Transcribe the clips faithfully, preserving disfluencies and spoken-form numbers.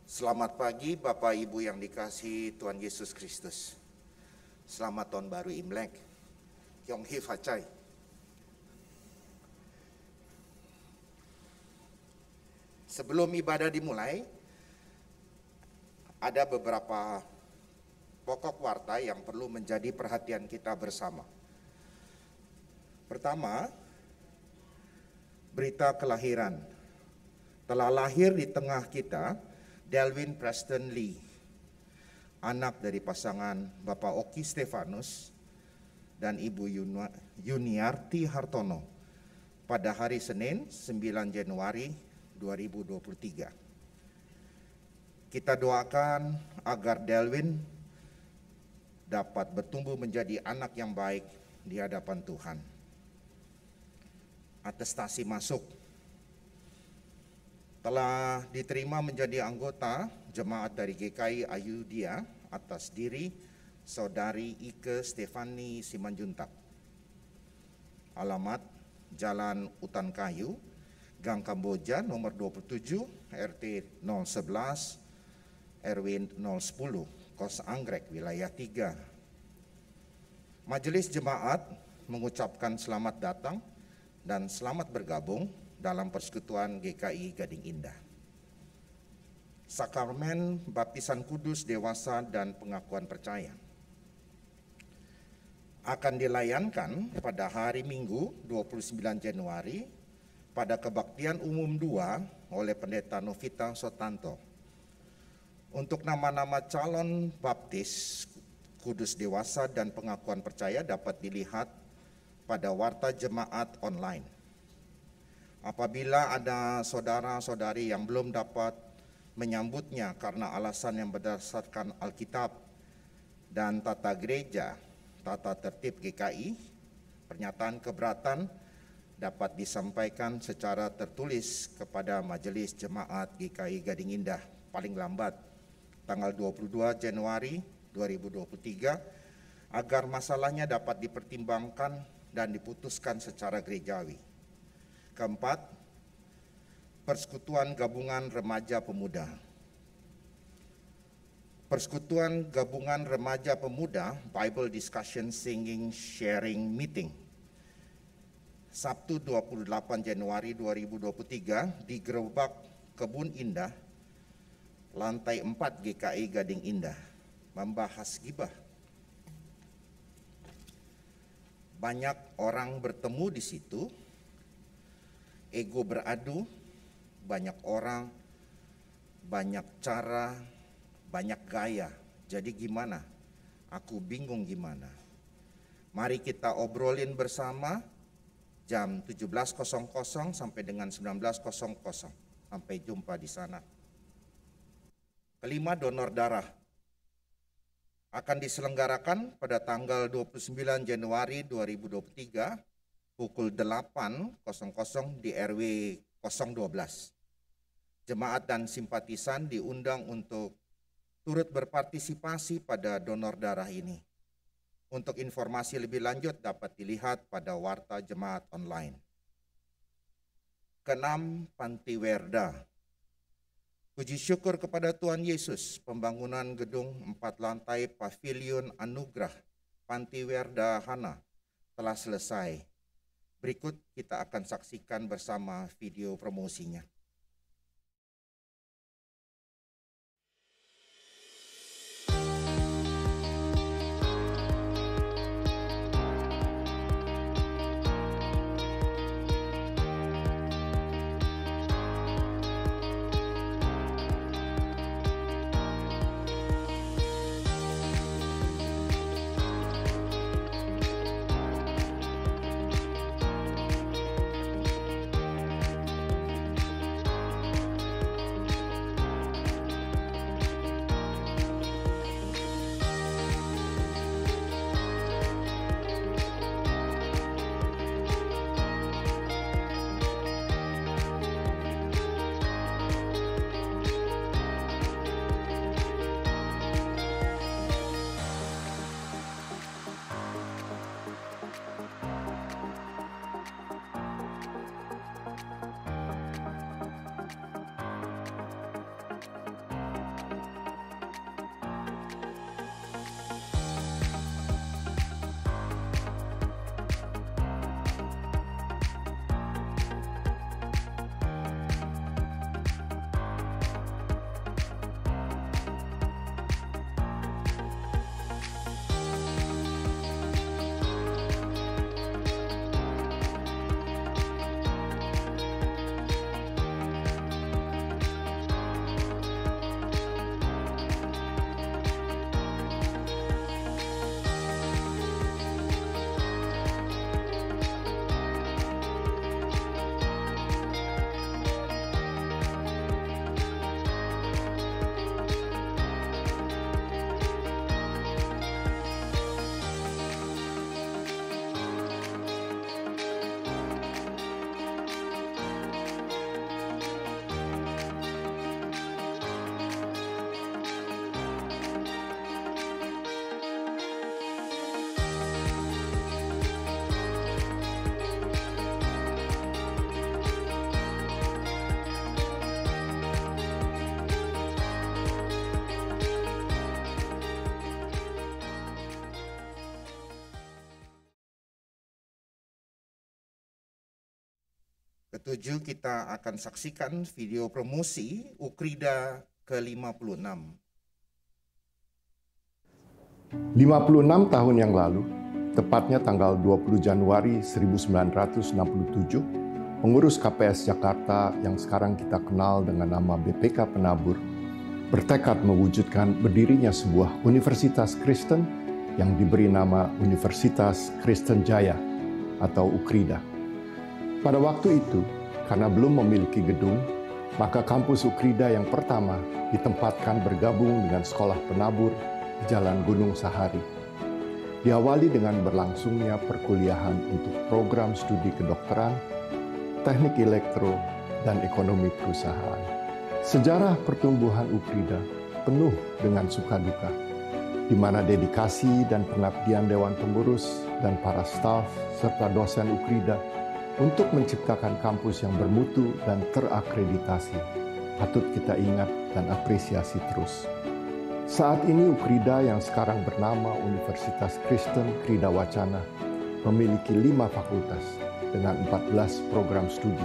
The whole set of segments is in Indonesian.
Selamat pagi Bapak Ibu yang dikasihi Tuhan Yesus Kristus. Selamat Tahun Baru Imlek. Yong Hi Facai. Sebelum ibadah dimulai, ada beberapa pokok warta yang perlu menjadi perhatian kita bersama. Pertama, berita kelahiran. Telah lahir di tengah kita Delwin Preston Lee, anak dari pasangan Bapak Oki Stefanus dan Ibu Yuniarti Hartono pada hari Senin sembilan Januari dua ribu dua puluh tiga. Kita doakan agar Delwin dapat bertumbuh menjadi anak yang baik di hadapan Tuhan. Atestasi masuk. Telah diterima menjadi anggota jemaat dari G K I Ayudhya atas diri Saudari Ike Stefani Simanjuntak. Alamat Jalan Utan Kayu, Gang Kamboja nomor dua puluh tujuh, R T nol sebelas, R W nol sepuluh, Kos Anggrek, wilayah tiga. Majelis Jemaat mengucapkan selamat datang dan selamat bergabung dalam persekutuan G K I Gading Indah. Sakramen Baptisan Kudus Dewasa dan Pengakuan Percaya akan dilayankan pada hari Minggu dua puluh sembilan Januari pada kebaktian umum dua oleh Pendeta Novita Sotanto. Untuk nama-nama calon baptis Kudus Dewasa dan Pengakuan Percaya dapat dilihat pada warta jemaat online. Apabila ada saudara-saudari yang belum dapat menyambutnya karena alasan yang berdasarkan Alkitab dan tata gereja, tata tertib G K I, pernyataan keberatan dapat disampaikan secara tertulis kepada Majelis Jemaat G K I Gading Indah paling lambat tanggal dua puluh dua Januari dua ribu dua puluh tiga agar masalahnya dapat dipertimbangkan dan diputuskan secara gerejawi. Keempat, Persekutuan Gabungan Remaja Pemuda. Persekutuan Gabungan Remaja Pemuda Bible Discussion Singing Sharing Meeting Sabtu dua puluh delapan Januari dua ribu dua puluh tiga di Gerobak Kebun Indah, lantai empat G K I Gading Indah, membahas gibah. Banyak orang bertemu di situ, ego beradu, banyak orang, banyak cara, banyak gaya. Jadi gimana? Aku bingung gimana. Mari kita obrolin bersama jam tujuh belas sampai dengan sembilan belas. Sampai jumpa di sana. Kelima, donor darah akan diselenggarakan pada tanggal dua puluh sembilan Januari dua ribu dua puluh tiga pukul delapan di R W nol satu dua. Jemaat dan simpatisan diundang untuk turut berpartisipasi pada donor darah ini. Untuk informasi lebih lanjut dapat dilihat pada warta jemaat online. Keenam, Pantiwerda. Puji syukur kepada Tuhan Yesus, pembangunan gedung empat lantai Pavilion Anugerah Pantiwerda Hana telah selesai. Berikut kita akan saksikan bersama video promosinya. Ketujuh, kita akan saksikan video promosi Ukrida ke lima puluh enam. lima puluh enam tahun yang lalu, tepatnya tanggal dua puluh Januari seribu sembilan ratus enam puluh tujuh, pengurus K P S Jakarta yang sekarang kita kenal dengan nama B P K Penabur, bertekad mewujudkan berdirinya sebuah universitas Kristen yang diberi nama Universitas Kristen Jaya atau Ukrida. Pada waktu itu, karena belum memiliki gedung, maka kampus Ukrida yang pertama ditempatkan bergabung dengan Sekolah Penabur di Jalan Gunung Sahari. Diawali dengan berlangsungnya perkuliahan untuk program studi kedokteran, teknik elektro, dan ekonomi perusahaan. Sejarah pertumbuhan Ukrida penuh dengan suka duka, di mana dedikasi dan pengabdian Dewan Pengurus dan para staf serta dosen Ukrida untuk menciptakan kampus yang bermutu dan terakreditasi patut kita ingat dan apresiasi terus. Saat ini Ukrida yang sekarang bernama Universitas Kristen Krida Wacana memiliki lima fakultas dengan empat belas program studi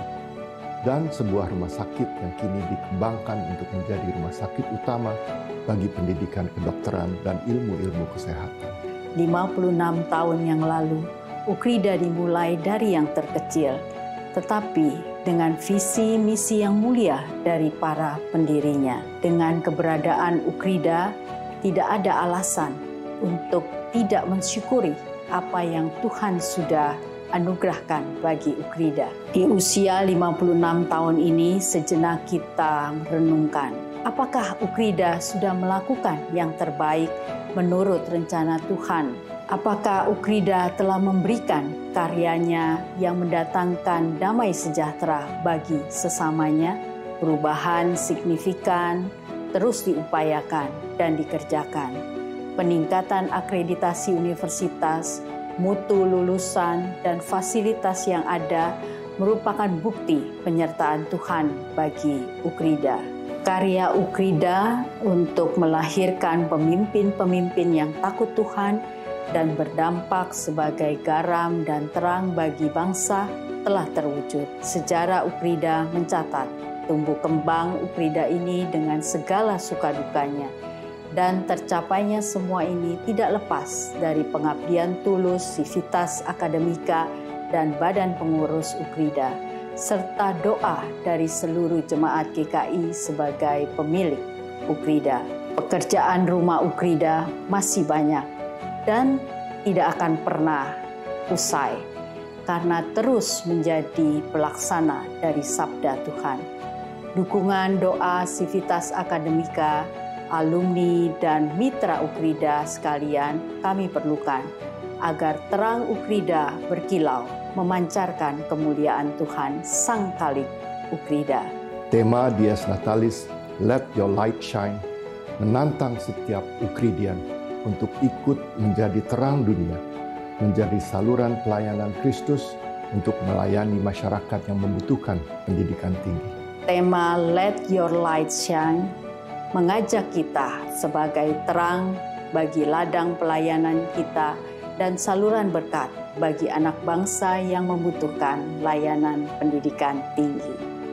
dan sebuah rumah sakit yang kini dikembangkan untuk menjadi rumah sakit utama bagi pendidikan kedokteran dan ilmu-ilmu kesehatan. lima puluh enam tahun yang lalu, Ukrida dimulai dari yang terkecil, tetapi dengan visi misi yang mulia dari para pendirinya. Dengan keberadaan Ukrida, tidak ada alasan untuk tidak mensyukuri apa yang Tuhan sudah anugerahkan bagi Ukrida. Di usia lima puluh enam tahun ini, sejenak kita merenungkan, apakah Ukrida sudah melakukan yang terbaik menurut rencana Tuhan? Apakah Ukrida telah memberikan karyanya yang mendatangkan damai sejahtera bagi sesamanya? Perubahan signifikan terus diupayakan dan dikerjakan. Peningkatan akreditasi universitas, mutu lulusan, dan fasilitas yang ada merupakan bukti penyertaan Tuhan bagi Ukrida. Karya Ukrida untuk melahirkan pemimpin-pemimpin yang takut Tuhan dan berdampak sebagai garam dan terang bagi bangsa telah terwujud. Sejarah Ukrida mencatat tumbuh kembang Ukrida ini dengan segala suka dukanya, dan tercapainya semua ini tidak lepas dari pengabdian tulus Civitas Akademika dan Badan Pengurus Ukrida, serta doa dari seluruh jemaat G K I sebagai pemilik Ukrida. Pekerjaan rumah Ukrida masih banyak dan tidak akan pernah usai karena terus menjadi pelaksana dari sabda Tuhan. Dukungan doa Civitas Akademika, alumni dan mitra Ukrida sekalian kami perlukan agar terang Ukrida berkilau memancarkan kemuliaan Tuhan Sang Khalik Ukrida. Tema Dies Natalis, Let Your Light Shine, menantang setiap Ukridian untuk ikut menjadi terang dunia, menjadi saluran pelayanan Kristus untuk melayani masyarakat yang membutuhkan pendidikan tinggi. Tema Let Your Light Shine mengajak kita sebagai terang bagi ladang pelayanan kita dan saluran berkat bagi anak bangsa yang membutuhkan layanan pendidikan tinggi.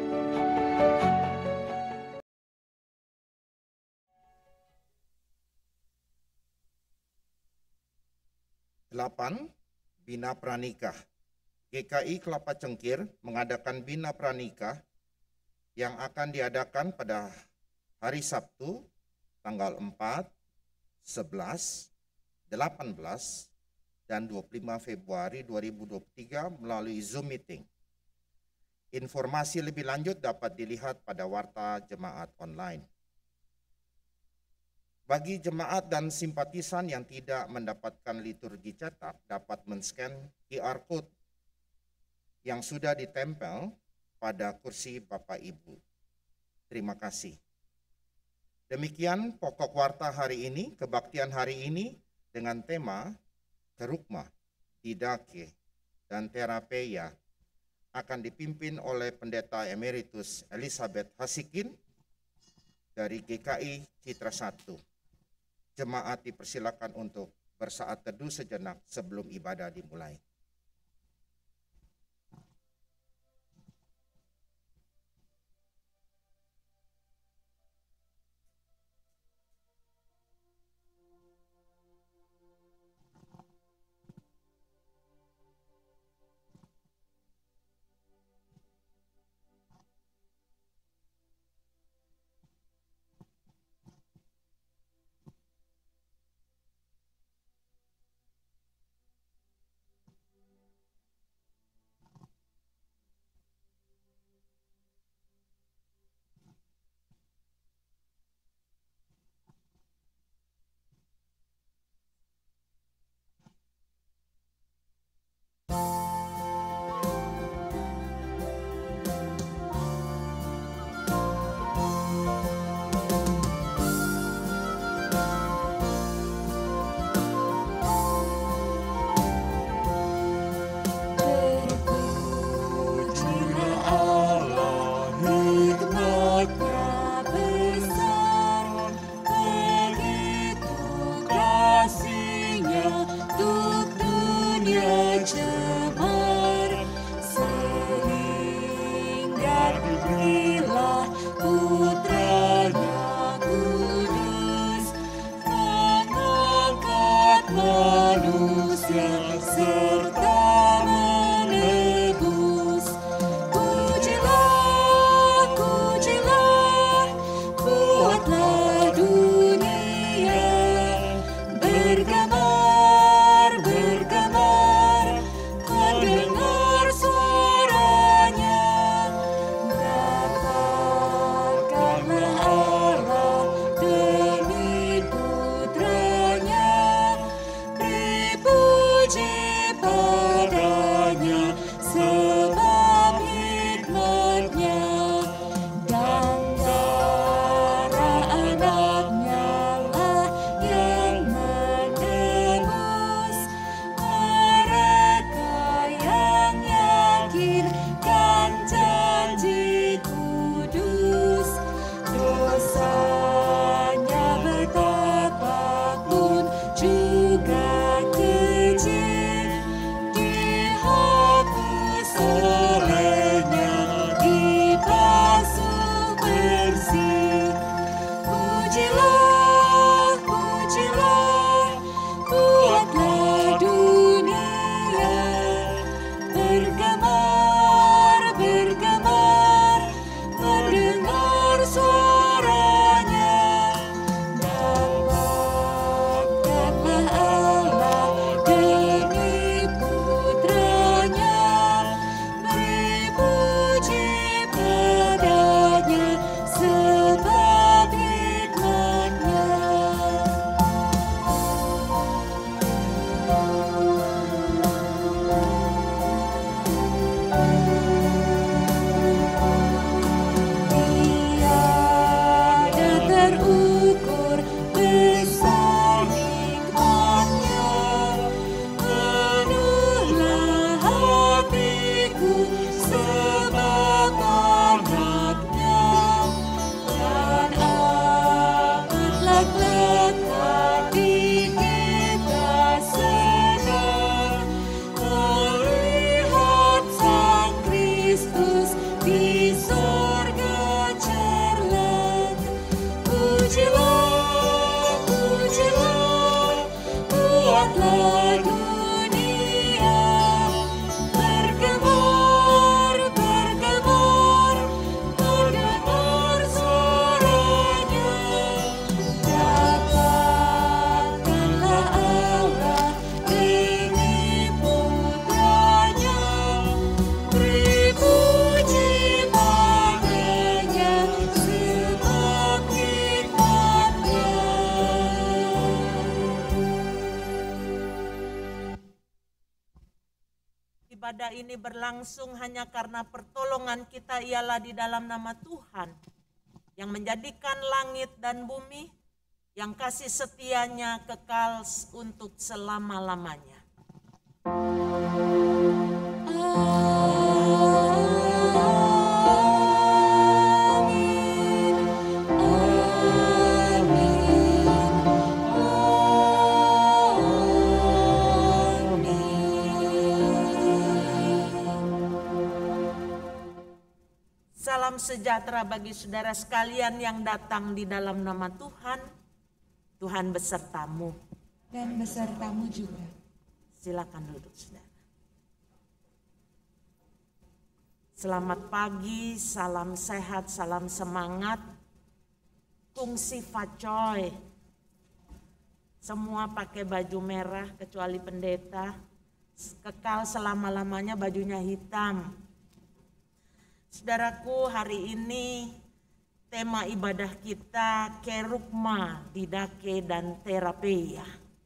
Delapan, Bina Pranikah. G K I Kelapa Cengkir mengadakan Bina Pranikah yang akan diadakan pada hari Sabtu tanggal empat, sebelas, delapan belas, dan dua puluh lima Februari dua ribu dua puluh tiga melalui Zoom Meeting. Informasi lebih lanjut dapat dilihat pada Warta Jemaat Online. Bagi jemaat dan simpatisan yang tidak mendapatkan liturgi cetak dapat men-scan Q R Code yang sudah ditempel pada kursi Bapak Ibu. Terima kasih. Demikian pokok warta hari ini, kebaktian hari ini dengan tema Kerukma, Didake, dan Terapeia akan dipimpin oleh Pendeta Emeritus Elizabeth Hasikin dari G K I Citra satu. Jemaat dipersilakan untuk bersaat teduh sejenak sebelum ibadah dimulai. ini berlangsung hanya karena pertolongan kita ialah di dalam nama Tuhan yang menjadikan langit dan bumi, yang kasih setianya kekal untuk selama-lamanya. Salam sejahtera bagi saudara sekalian yang datang di dalam nama Tuhan. Tuhan besertamu. Dan besertamu juga. Silakan duduk, saudara. Selamat pagi, salam sehat, salam semangat. Kungsi facoy. Semua pakai baju merah kecuali pendeta. Kekal selama-lamanya bajunya hitam. Saudaraku, hari ini tema ibadah kita kerugma, didake, dan terapeia.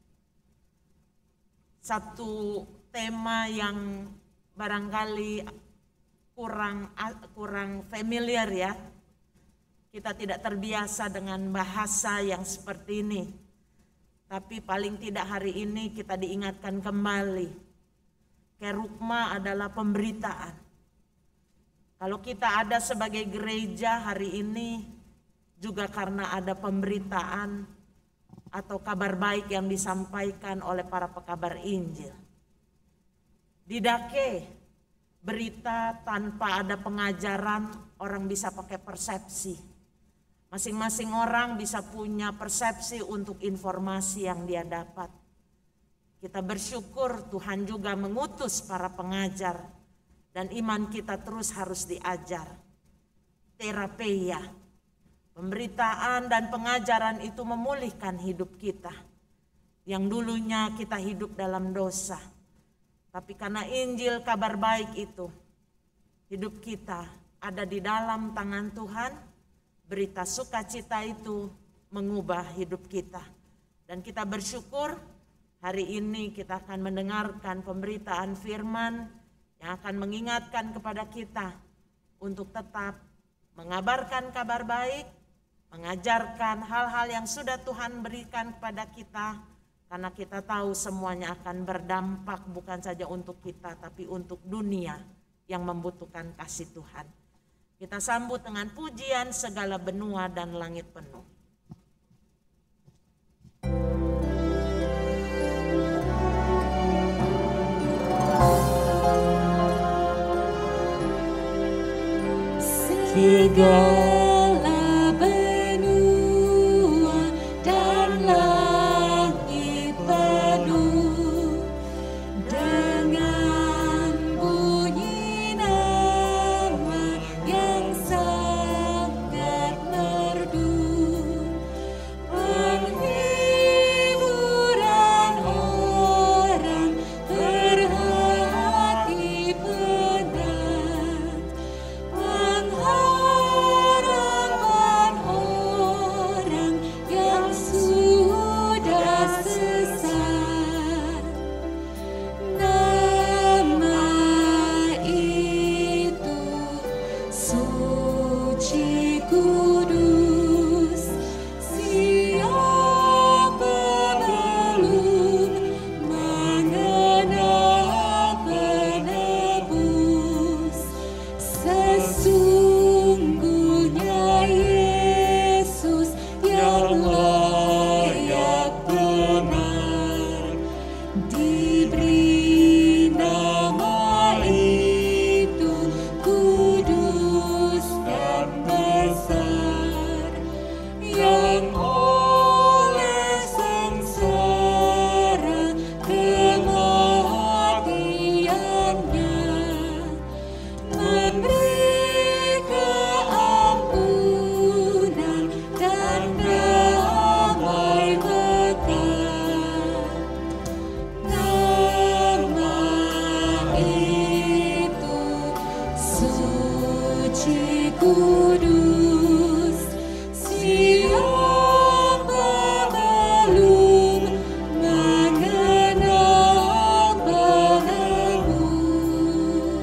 Satu tema yang barangkali kurang kurang familiar ya. Kita tidak terbiasa dengan bahasa yang seperti ini. Tapi paling tidak hari ini kita diingatkan kembali. Kerugma adalah pemberitaan. Kalau kita ada sebagai gereja hari ini juga karena ada pemberitaan atau kabar baik yang disampaikan oleh para pekabar Injil. Didake, berita tanpa ada pengajaran, orang bisa pakai persepsi. Masing-masing orang bisa punya persepsi untuk informasi yang dia dapat. Kita bersyukur Tuhan juga mengutus para pengajar dan iman kita terus harus diajar. Terapeia, pemberitaan dan pengajaran itu memulihkan hidup kita. Yang dulunya kita hidup dalam dosa. Tapi karena Injil kabar baik itu, hidup kita ada di dalam tangan Tuhan, berita sukacita itu mengubah hidup kita. Dan kita bersyukur hari ini kita akan mendengarkan pemberitaan firman yang akan mengingatkan kepada kita untuk tetap mengabarkan kabar baik, mengajarkan hal-hal yang sudah Tuhan berikan kepada kita, karena kita tahu semuanya akan berdampak bukan saja untuk kita, tapi untuk dunia yang membutuhkan kasih Tuhan. Kita sambut dengan pujian segala benua dan langit penuh. Segala benua dan langit penuh dengan bunyi nama yang sangat merdu, penghiburan orang berhati penat, pengharapan orang yang sudah sesat. Nama itu suci kudus. Siapa belum mengenal penebus? Sesungguhnya Yesus yang layak benar diberi nama itu, kudus dan besar, yang oleh sengsara kematiannya memberi keampunan dan damai kekal. Nama itu suci kudus. Siapa belum mengenal penebus?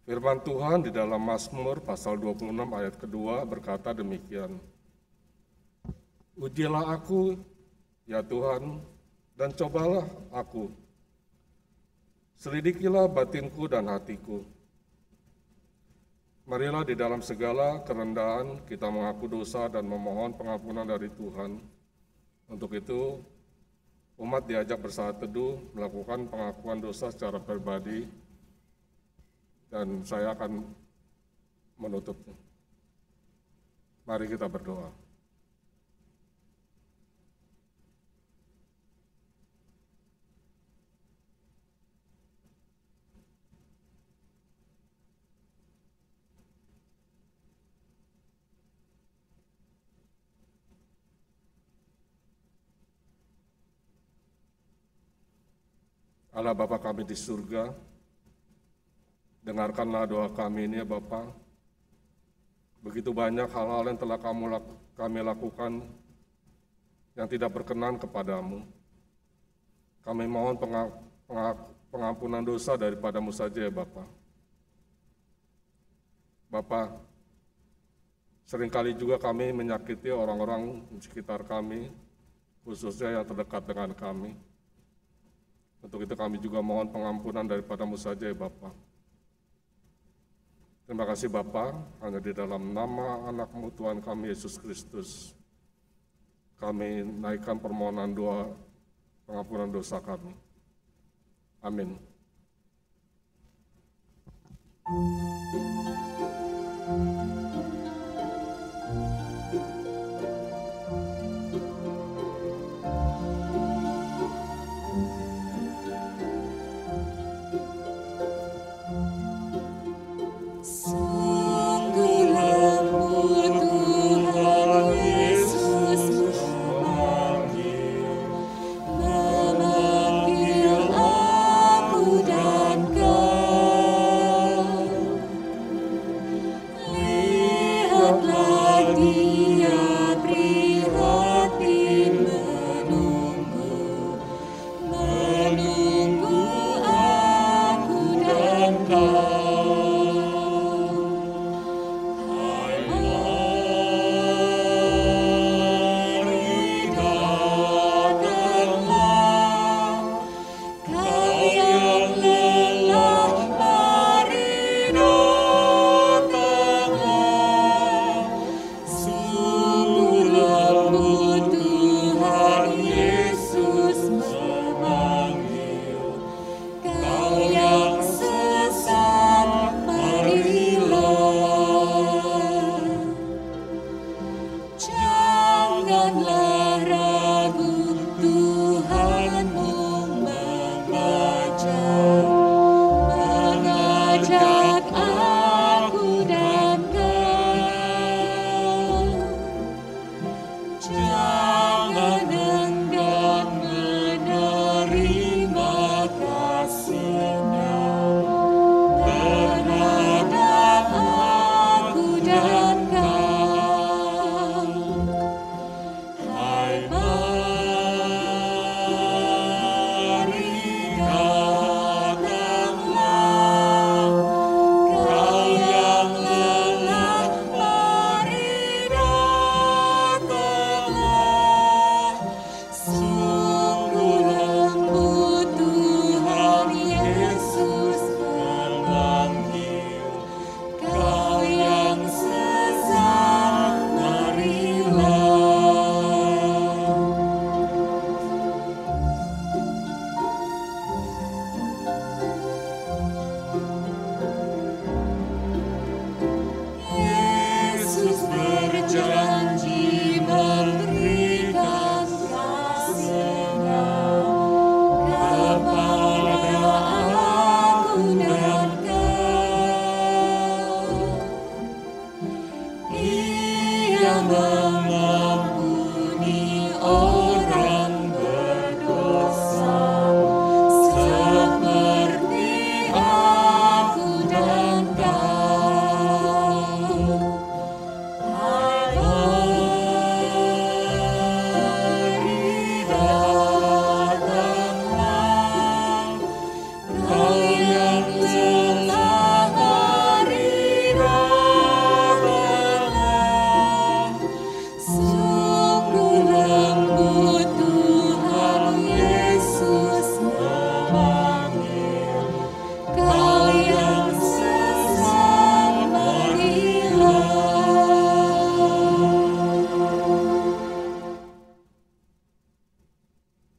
Firman Tuhan di dalam Mazmur pasal dua puluh enam ayat kedua berkata demikian. Ujilah aku, ya Tuhan, dan cobalah aku. Selidikilah batinku dan hatiku. Marilah di dalam segala kerendahan kita mengaku dosa dan memohon pengampunan dari Tuhan. Untuk itu, umat diajak bersaat teduh melakukan pengakuan dosa secara pribadi, dan saya akan menutupnya. Mari kita berdoa. Allah Bapa kami di surga, dengarkanlah doa kami ini ya Bapa. Begitu banyak hal-hal yang telah kamu laku, kami lakukan yang tidak berkenan kepadamu. Kami mohon pengak, pengak, pengampunan dosa daripadamu saja ya Bapa. Bapa, seringkali juga kami menyakiti orang-orang di sekitar kami, khususnya yang terdekat dengan kami. Untuk itu kami juga mohon pengampunan daripadamu saja ya Bapa. Terima kasih Bapa, hanya di dalam nama anak-Mu Tuhan kami Yesus Kristus, kami naikkan permohonan doa pengampunan dosa kami. Amin.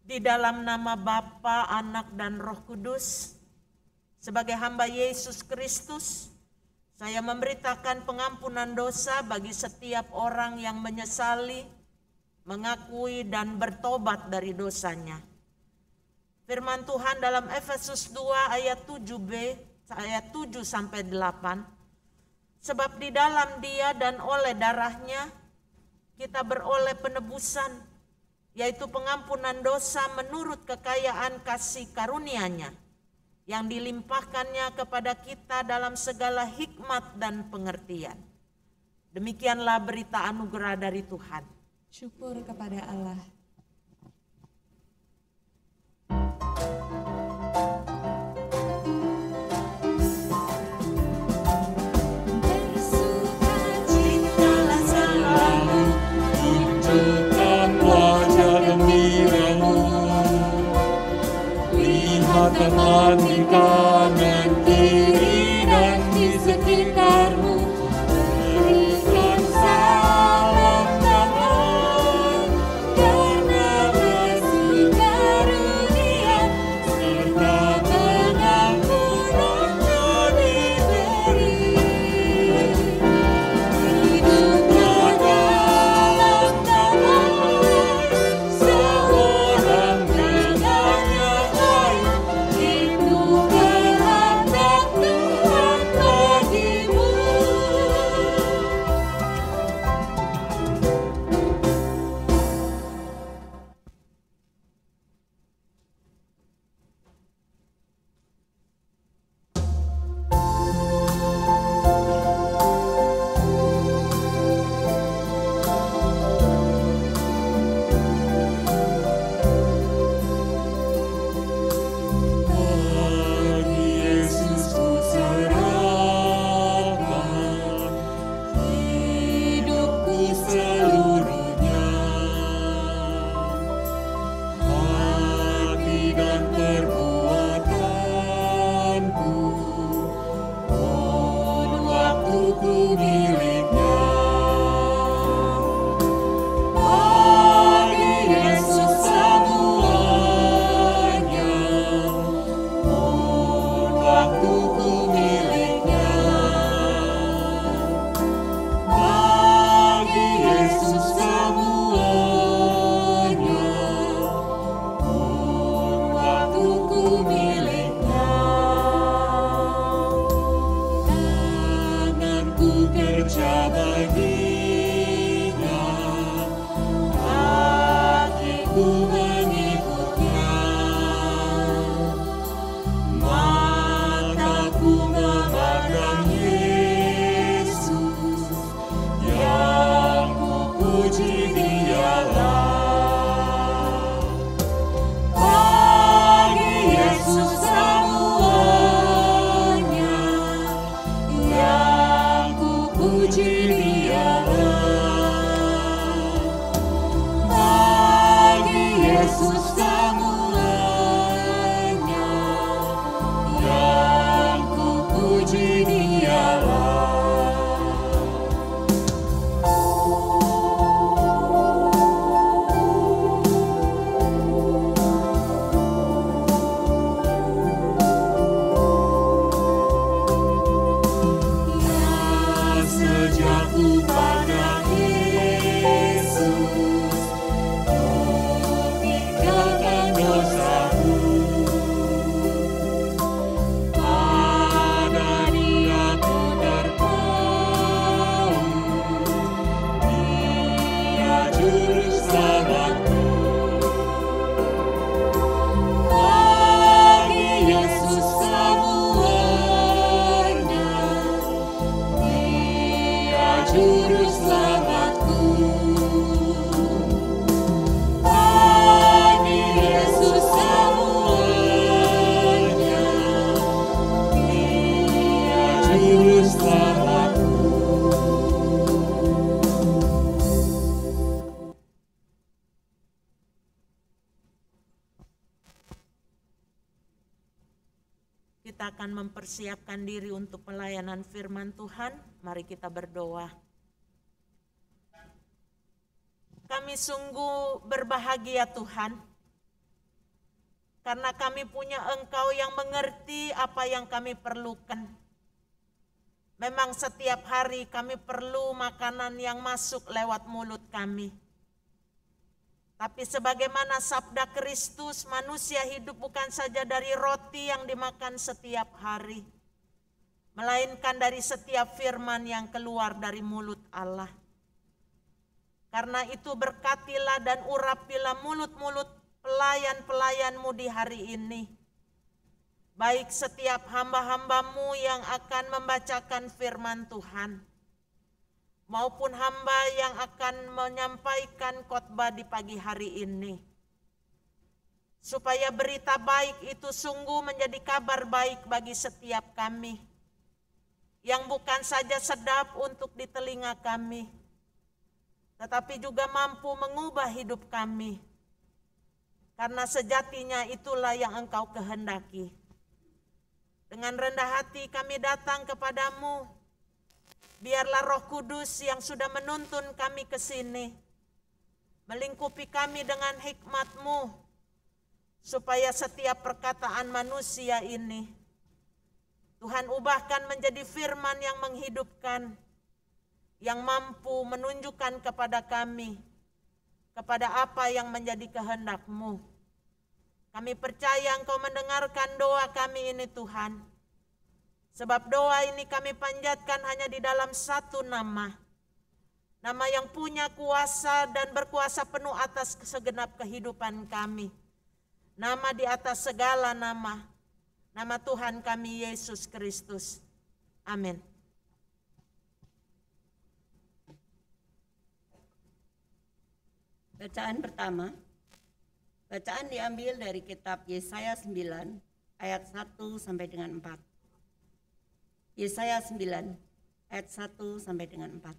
Di dalam nama Bapa, Anak, dan Roh Kudus, sebagai hamba Yesus Kristus, saya memberitakan pengampunan dosa bagi setiap orang yang menyesali, mengakui, dan bertobat dari dosanya. Firman Tuhan dalam Efesus dua ayat tujuh b, ayat tujuh sampai delapan. Sebab di dalam Dia dan oleh darahnya kita beroleh penebusan, yaitu pengampunan dosa menurut kekayaan kasih karunia-Nya yang dilimpahkannya kepada kita dalam segala hikmat dan pengertian. Demikianlah berita anugerah dari Tuhan. Syukur kepada Allah. Bersukacitalah selalu, Tunjukkan wajah gembiramu. Lihat teman di kanan kiri dan di sekitarmu. Berikan salam damai karena kasih karunia serta pengampunannya diberi. Hiduplah dalam damai seorang dengan yang lain. Itu kehendak Tuhan bagimu. Bagi Yesus ku serahkan hidupku seluruhnya, hati dan perbuatanku, pun waktuku miliknya. Bagi Yesus semuanya, pun waktuku miliknya. Bagi Yesus semuanya, pun waktuku miliknya. Tanganku kerja baginya, kakiku mengikutnya. Mataku memandang Yesus, yang kupuji Dialah. Bagi Yesus semuanya, yang kupuji Dialah. Bagi Yesus semuanya, yang kupuji Dialah. Ya sejak ku pandang Yesus, ku tinggalkan dosaku. Pada Dia ku terpaut, Dia juru selamatku. Bagi Yesus semuanya, Dia juru selamatku. Bagi Yesus semuanya, Dia juru selamatku. Kita akan mempersiapkan diri untuk pelayanan firman Tuhan. Mari kita berdoa. Kami sungguh berbahagia Tuhan, karena kami punya Engkau yang mengerti apa yang kami perlukan. Memang setiap hari kami perlu makanan yang masuk lewat mulut kami. Tapi sebagaimana sabda Kristus, manusia hidup bukan saja dari roti yang dimakan setiap hari, melainkan dari setiap firman yang keluar dari mulut Allah. Karena itu berkatilah dan urapilah mulut-mulut pelayan-pelayan-Mu di hari ini. Baik setiap hamba-hamba-Mu yang akan membacakan firman Tuhan, maupun hamba yang akan menyampaikan khotbah di pagi hari ini. Supaya berita baik itu sungguh menjadi kabar baik bagi setiap kami, yang bukan saja sedap untuk di telinga kami, tetapi juga mampu mengubah hidup kami. Karena sejatinya itulah yang Engkau kehendaki. Dengan rendah hati kami datang kepadamu. Biarlah Roh Kudus yang sudah menuntun kami ke sini melingkupi kami dengan hikmat-Mu, supaya setiap perkataan manusia ini Tuhan ubahkan menjadi firman yang menghidupkan, yang mampu menunjukkan kepada kami kepada apa yang menjadi kehendak-Mu. Kami percaya Engkau mendengarkan doa kami ini Tuhan. Sebab doa ini kami panjatkan hanya di dalam satu nama. Nama yang punya kuasa dan berkuasa penuh atas segenap kehidupan kami. Nama di atas segala nama. Nama Tuhan kami Yesus Kristus. Amin. Bacaan pertama. Bacaan diambil dari kitab Yesaya sembilan ayat satu sampai dengan empat. Yesaya sembilan ayat satu sampai dengan empat.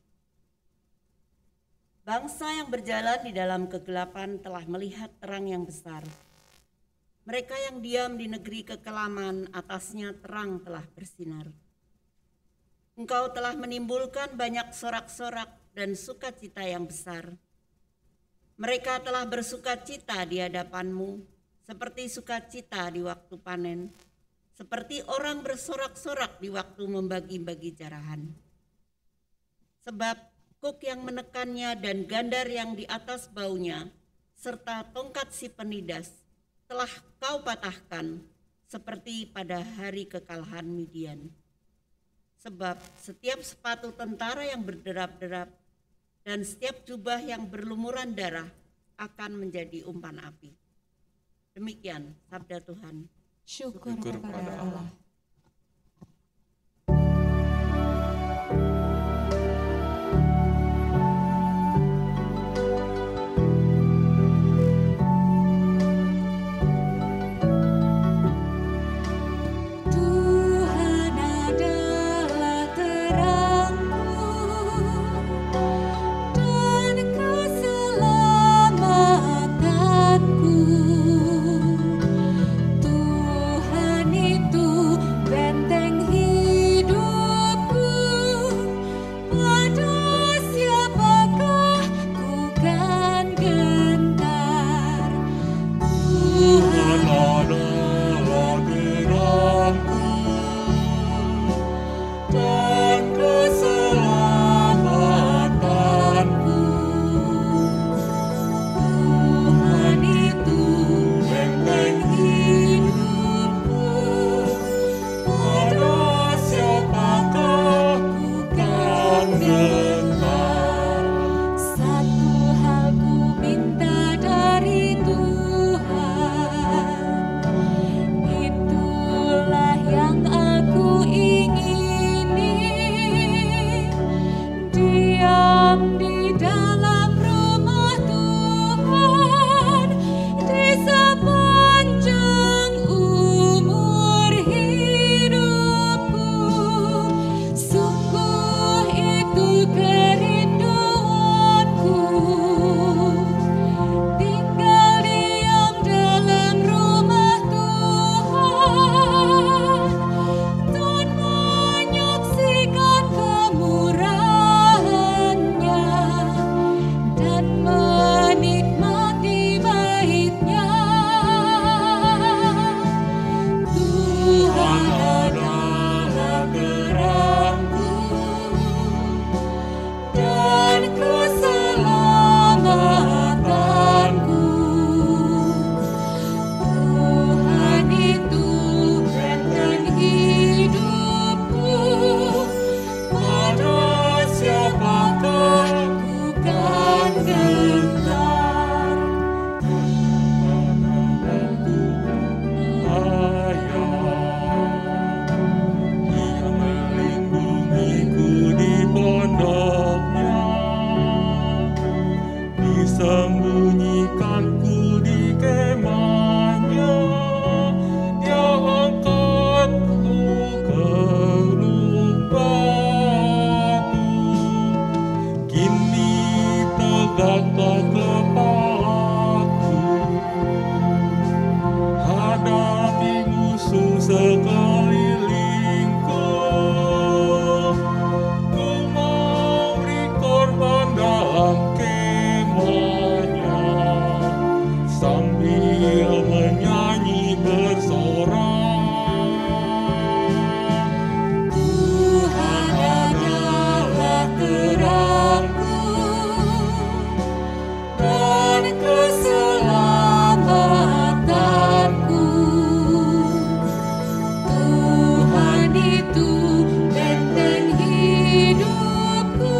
Bangsa yang berjalan di dalam kegelapan telah melihat terang yang besar. Mereka yang diam di negeri kekelaman, atasnya terang telah bersinar. Engkau telah menimbulkan banyak sorak-sorak dan sukacita yang besar. Mereka telah bersukacita di hadapan-Mu, seperti sukacita di waktu panen, seperti orang bersorak-sorak di waktu membagi-bagi jarahan. Sebab kuk yang menekannya dan gandar yang di atas baunya, serta tongkat si penidas, telah Kau patahkan, seperti pada hari kekalahan Midian. Sebab setiap sepatu tentara yang berderap-derap, dan setiap jubah yang berlumuran darah akan menjadi umpan api. Demikian sabda Tuhan. Syukur kepada Allah. Tuhan itu sambil menyanyi bersorak. Tuhan adalah terangku dan keselamatanku. Tuhan itu benteng hidupku,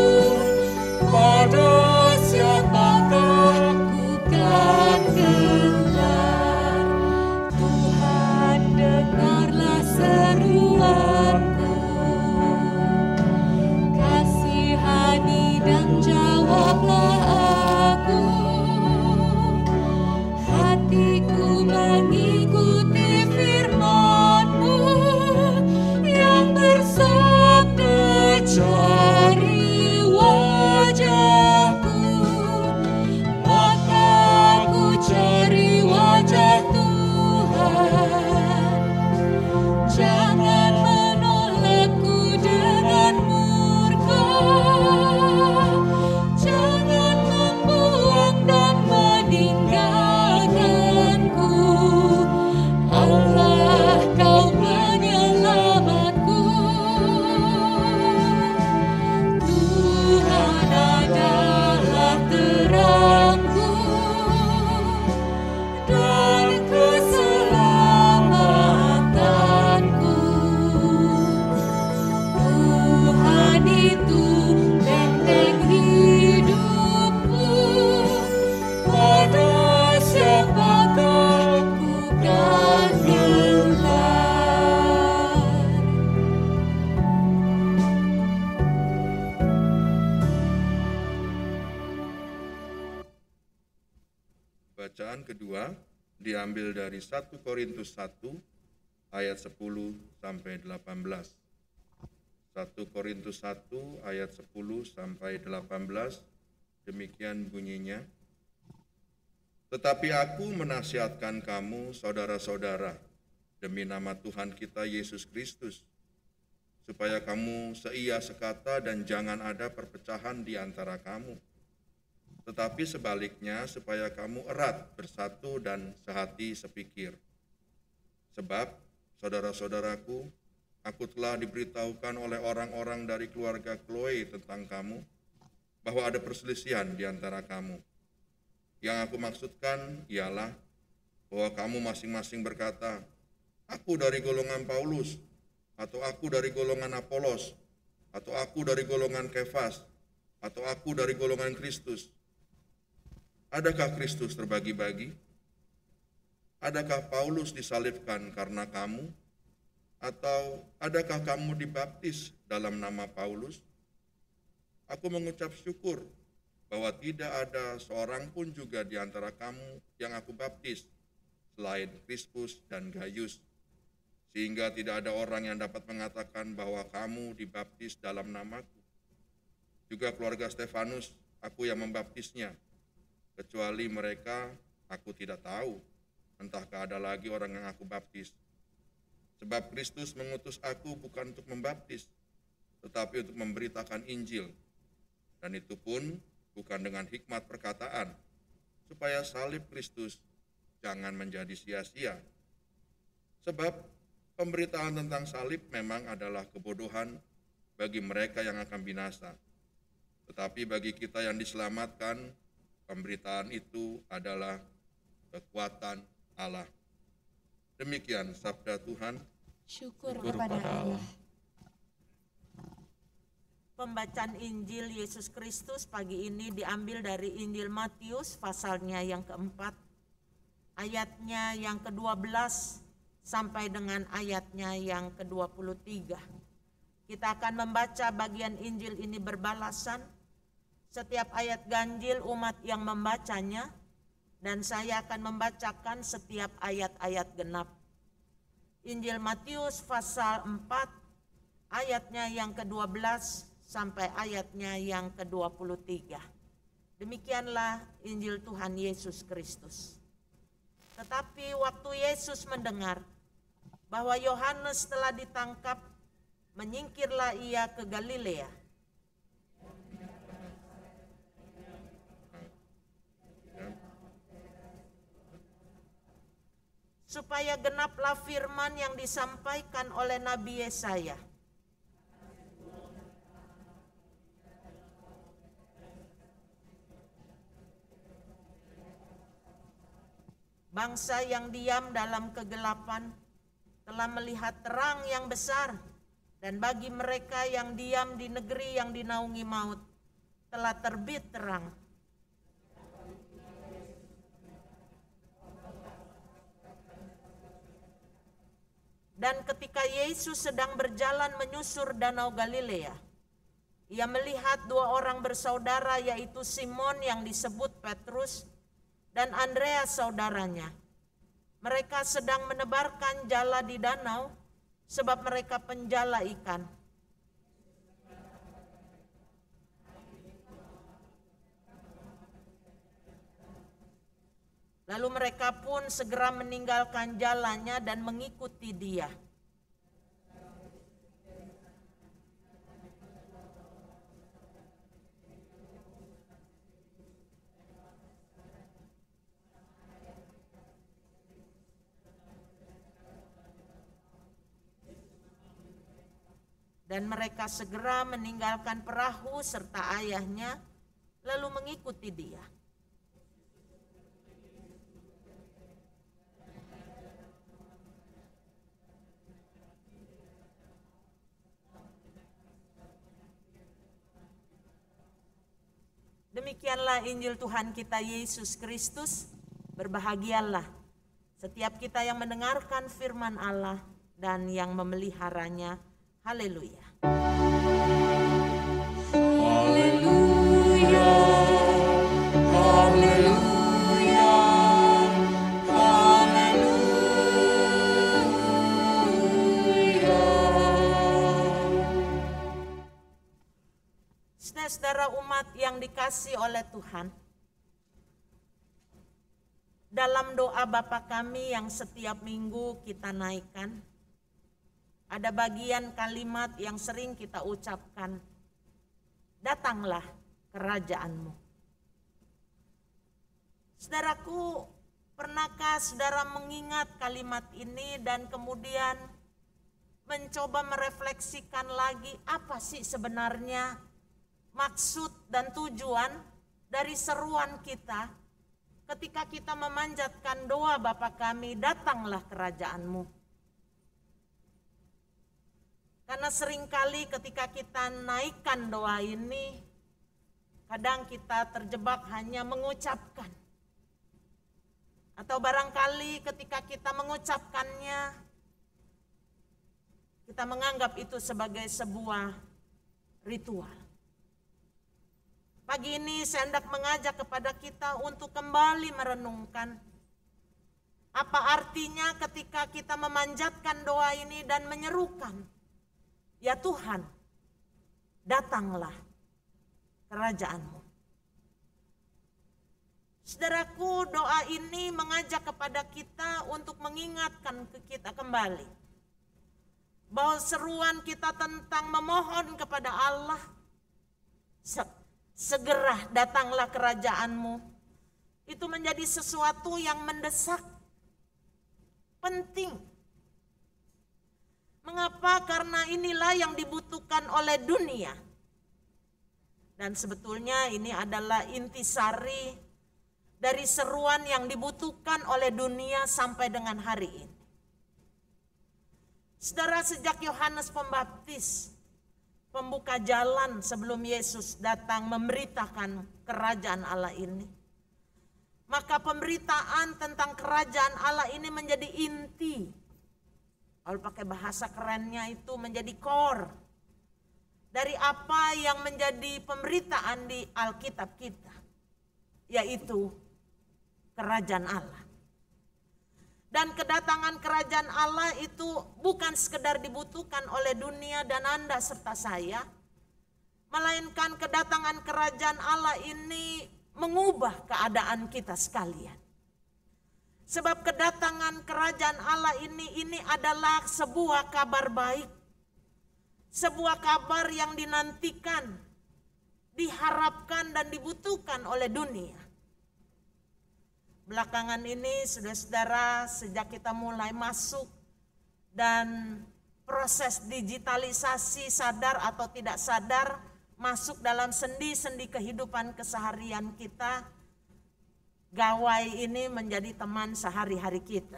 pada siapakah ku kan gentar. Tuhan dengarlah seruanku, kasihani dan jawablah aku. Hatiku mengikuti firman-Mu yang bersabda, cari wajah-Ku, maka aku cari wajah Tuhan. Jangan menolakku dengan murka, jangan membuang dan meninggalkanku. Allah, Kau penyelamatku. Tuhan adalah terangku dan keselamatanku. Tuhan itu benteng hidupku, pada siapakah ku kan gentar. Bacaan kedua diambil dari satu Korintus satu ayat sepuluh sampai delapan belas. satu Korintus satu ayat sepuluh sampai delapan belas, demikian bunyinya. Tetapi aku menasihatkan kamu, saudara-saudara, demi nama Tuhan kita Yesus Kristus, supaya kamu seia sekata dan jangan ada perpecahan di antara kamu. Tetapi sebaliknya, supaya kamu erat, bersatu, dan sehati sepikir. Sebab, saudara-saudaraku, aku telah diberitahukan oleh orang-orang dari keluarga Chloe tentang kamu, bahwa ada perselisihan di antara kamu. Yang aku maksudkan ialah bahwa kamu masing-masing berkata, aku dari golongan Paulus, atau aku dari golongan Apolos, atau aku dari golongan Kefas, atau aku dari golongan Kristus. Adakah Kristus terbagi-bagi? Adakah Paulus disalibkan karena kamu? Atau adakah kamu dibaptis dalam nama Paulus? Aku mengucap syukur bahwa tidak ada seorang pun juga di antara kamu yang aku baptis selain Krispus dan Gaius, sehingga tidak ada orang yang dapat mengatakan bahwa kamu dibaptis dalam namaku. Juga keluarga Stefanus, aku yang membaptisnya. Kecuali mereka, aku tidak tahu, entahkah ada lagi orang yang aku baptis. Sebab Kristus mengutus aku bukan untuk membaptis, tetapi untuk memberitakan Injil. Dan itu pun bukan dengan hikmat perkataan, supaya salib Kristus jangan menjadi sia-sia. Sebab pemberitaan tentang salib memang adalah kebodohan bagi mereka yang akan binasa. Tetapi bagi kita yang diselamatkan, pemberitaan itu adalah kekuatan Allah. Demikian sabda Tuhan. Syukur kepada Allah. Pembacaan Injil Yesus Kristus pagi ini diambil dari Injil Matius pasalnya yang keempat, ayatnya yang kedua belas sampai dengan ayatnya yang kedua puluh tiga. Kita akan membaca bagian Injil ini berbalasan. Setiap ayat ganjil umat yang membacanya, dan saya akan membacakan setiap ayat-ayat genap. Injil Matius pasal empat, ayatnya yang kedua belas sampai ayatnya yang kedua puluh tiga. Demikianlah Injil Tuhan Yesus Kristus. Tetapi waktu Yesus mendengar bahwa Yohanes telah ditangkap, menyingkirlah ia ke Galilea. supaya genaplah firman yang disampaikan oleh Nabi Yesaya. Bangsa yang diam dalam kegelapan telah melihat terang yang besar, dan bagi mereka yang diam di negeri yang dinaungi maut telah terbit terang. Dan ketika Yesus sedang berjalan menyusur danau Galilea, ia melihat dua orang bersaudara, yaitu Simon yang disebut Petrus dan Andreas saudaranya. Mereka sedang menebarkan jala di danau, sebab mereka penjala ikan. Lalu mereka pun segera meninggalkan jalannya dan mengikuti dia. Dan mereka segera meninggalkan perahu serta ayahnya, lalu mengikuti dia. Demikianlah Injil Tuhan kita Yesus Kristus. Berbahagialah setiap kita yang mendengarkan firman Allah dan yang memeliharanya. Haleluya. Haleluya. Haleluya. Haleluya. Saudara umat yang dikasihi oleh Tuhan, dalam doa Bapa kami yang setiap minggu kita naikkan, ada bagian kalimat yang sering kita ucapkan, datanglah kerajaanmu. Saudaraku, pernahkah saudara mengingat kalimat ini dan kemudian mencoba merefleksikan lagi apa sih sebenarnya maksud dan tujuan dari seruan kita ketika kita memanjatkan doa Bapa kami, datanglah kerajaanmu. Karena seringkali ketika kita naikkan doa ini, kadang kita terjebak hanya mengucapkan. Atau barangkali ketika kita mengucapkannya, kita menganggap itu sebagai sebuah ritual. Pagi ini saya hendak mengajak kepada kita untuk kembali merenungkan apa artinya ketika kita memanjatkan doa ini dan menyerukan, ya Tuhan, datanglah kerajaanmu. Saudaraku, doa ini mengajak kepada kita untuk mengingatkan ke kita kembali bahwa seruan kita tentang memohon kepada Allah, segera datanglah kerajaanmu, itu menjadi sesuatu yang mendesak, penting. Mengapa? Karena inilah yang dibutuhkan oleh dunia. Dan sebetulnya ini adalah intisari dari seruan yang dibutuhkan oleh dunia sampai dengan hari ini. Saudara, sejak Yohanes Pembaptis, pembuka jalan sebelum Yesus datang memberitakan kerajaan Allah ini, maka pemberitaan tentang kerajaan Allah ini menjadi inti. Kalau pakai bahasa kerennya itu menjadi core dari apa yang menjadi pemberitaan di Alkitab kita, yaitu kerajaan Allah. Dan kedatangan kerajaan Allah itu bukan sekedar dibutuhkan oleh dunia dan Anda serta saya, melainkan kedatangan kerajaan Allah ini mengubah keadaan kita sekalian. Sebab kedatangan kerajaan Allah ini ini adalah sebuah kabar baik. Sebuah kabar yang dinantikan, diharapkan dan dibutuhkan oleh dunia. belakangan ini, saudara-saudara, sejak kita mulai masuk dan proses digitalisasi sadar atau tidak sadar masuk dalam sendi-sendi kehidupan keseharian kita, gawai ini menjadi teman sehari-hari kita.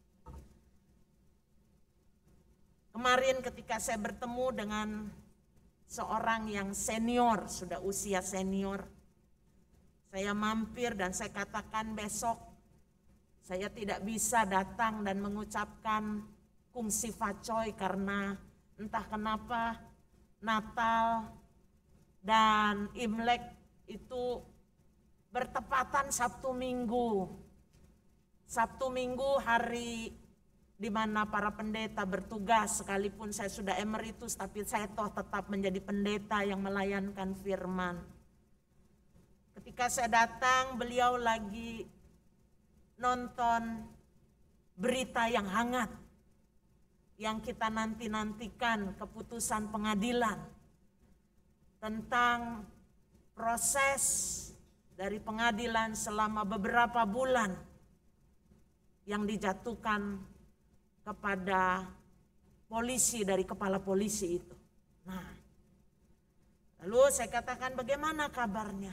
Kemarin ketika saya bertemu dengan seorang yang senior, sudah usia senior, saya mampir dan saya katakan besok saya tidak bisa datang dan mengucapkan kungsi facoy karena entah kenapa Natal dan Imlek itu bertepatan Sabtu Minggu. Sabtu Minggu hari di mana para pendeta bertugas, sekalipun saya sudah emeritus tapi saya toh tetap menjadi pendeta yang melayankan firman. Ketika saya datang, beliau lagi nonton berita yang hangat yang kita nanti-nantikan, keputusan pengadilan tentang proses dari pengadilan selama beberapa bulan yang dijatuhkan kepada polisi dari kepala polisi itu. Nah, lalu saya katakan bagaimana kabarnya?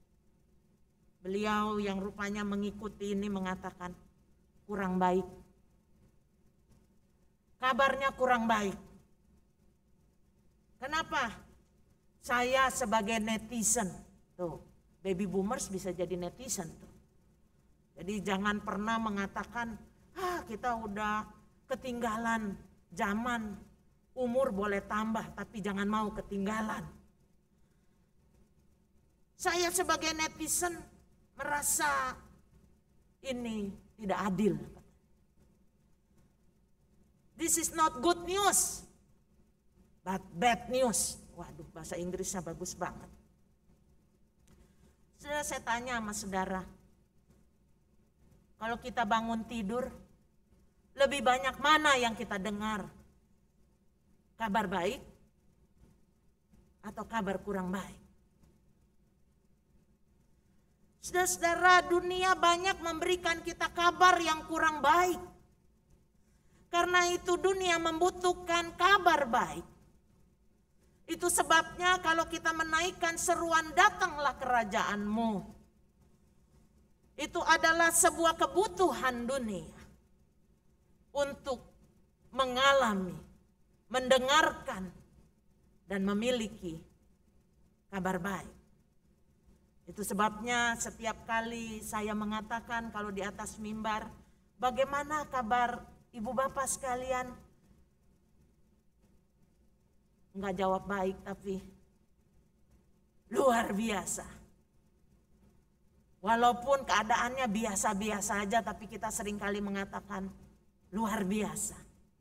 Beliau yang rupanya mengikuti ini mengatakan kurang baik. Kabarnya kurang baik. Kenapa? Saya sebagai netizen, tuh baby boomers bisa jadi netizen tuh. Jadi jangan pernah mengatakan, ah kita udah ketinggalan zaman, umur boleh tambah tapi jangan mau ketinggalan. Saya sebagai netizen merasa ini tidak adil. This is not good news, but bad news. Waduh, bahasa Inggrisnya bagus banget. Sudah saya tanya sama saudara, kalau kita bangun tidur, lebih banyak mana yang kita dengar? Kabar baik atau kabar kurang baik? Saudara-saudara, dunia banyak memberikan kita kabar yang kurang baik. Karena itu dunia membutuhkan kabar baik. Itu sebabnya kalau kita menaikkan seruan datanglah kerajaanmu. Itu adalah sebuah kebutuhan dunia. Untuk mengalami, mendengarkan, dan memiliki kabar baik. Itu sebabnya setiap kali saya mengatakan kalau di atas mimbar, bagaimana kabar ibu bapak sekalian? Enggak jawab baik tapi luar biasa. Walaupun keadaannya biasa-biasa aja tapi kita seringkali mengatakan luar biasa.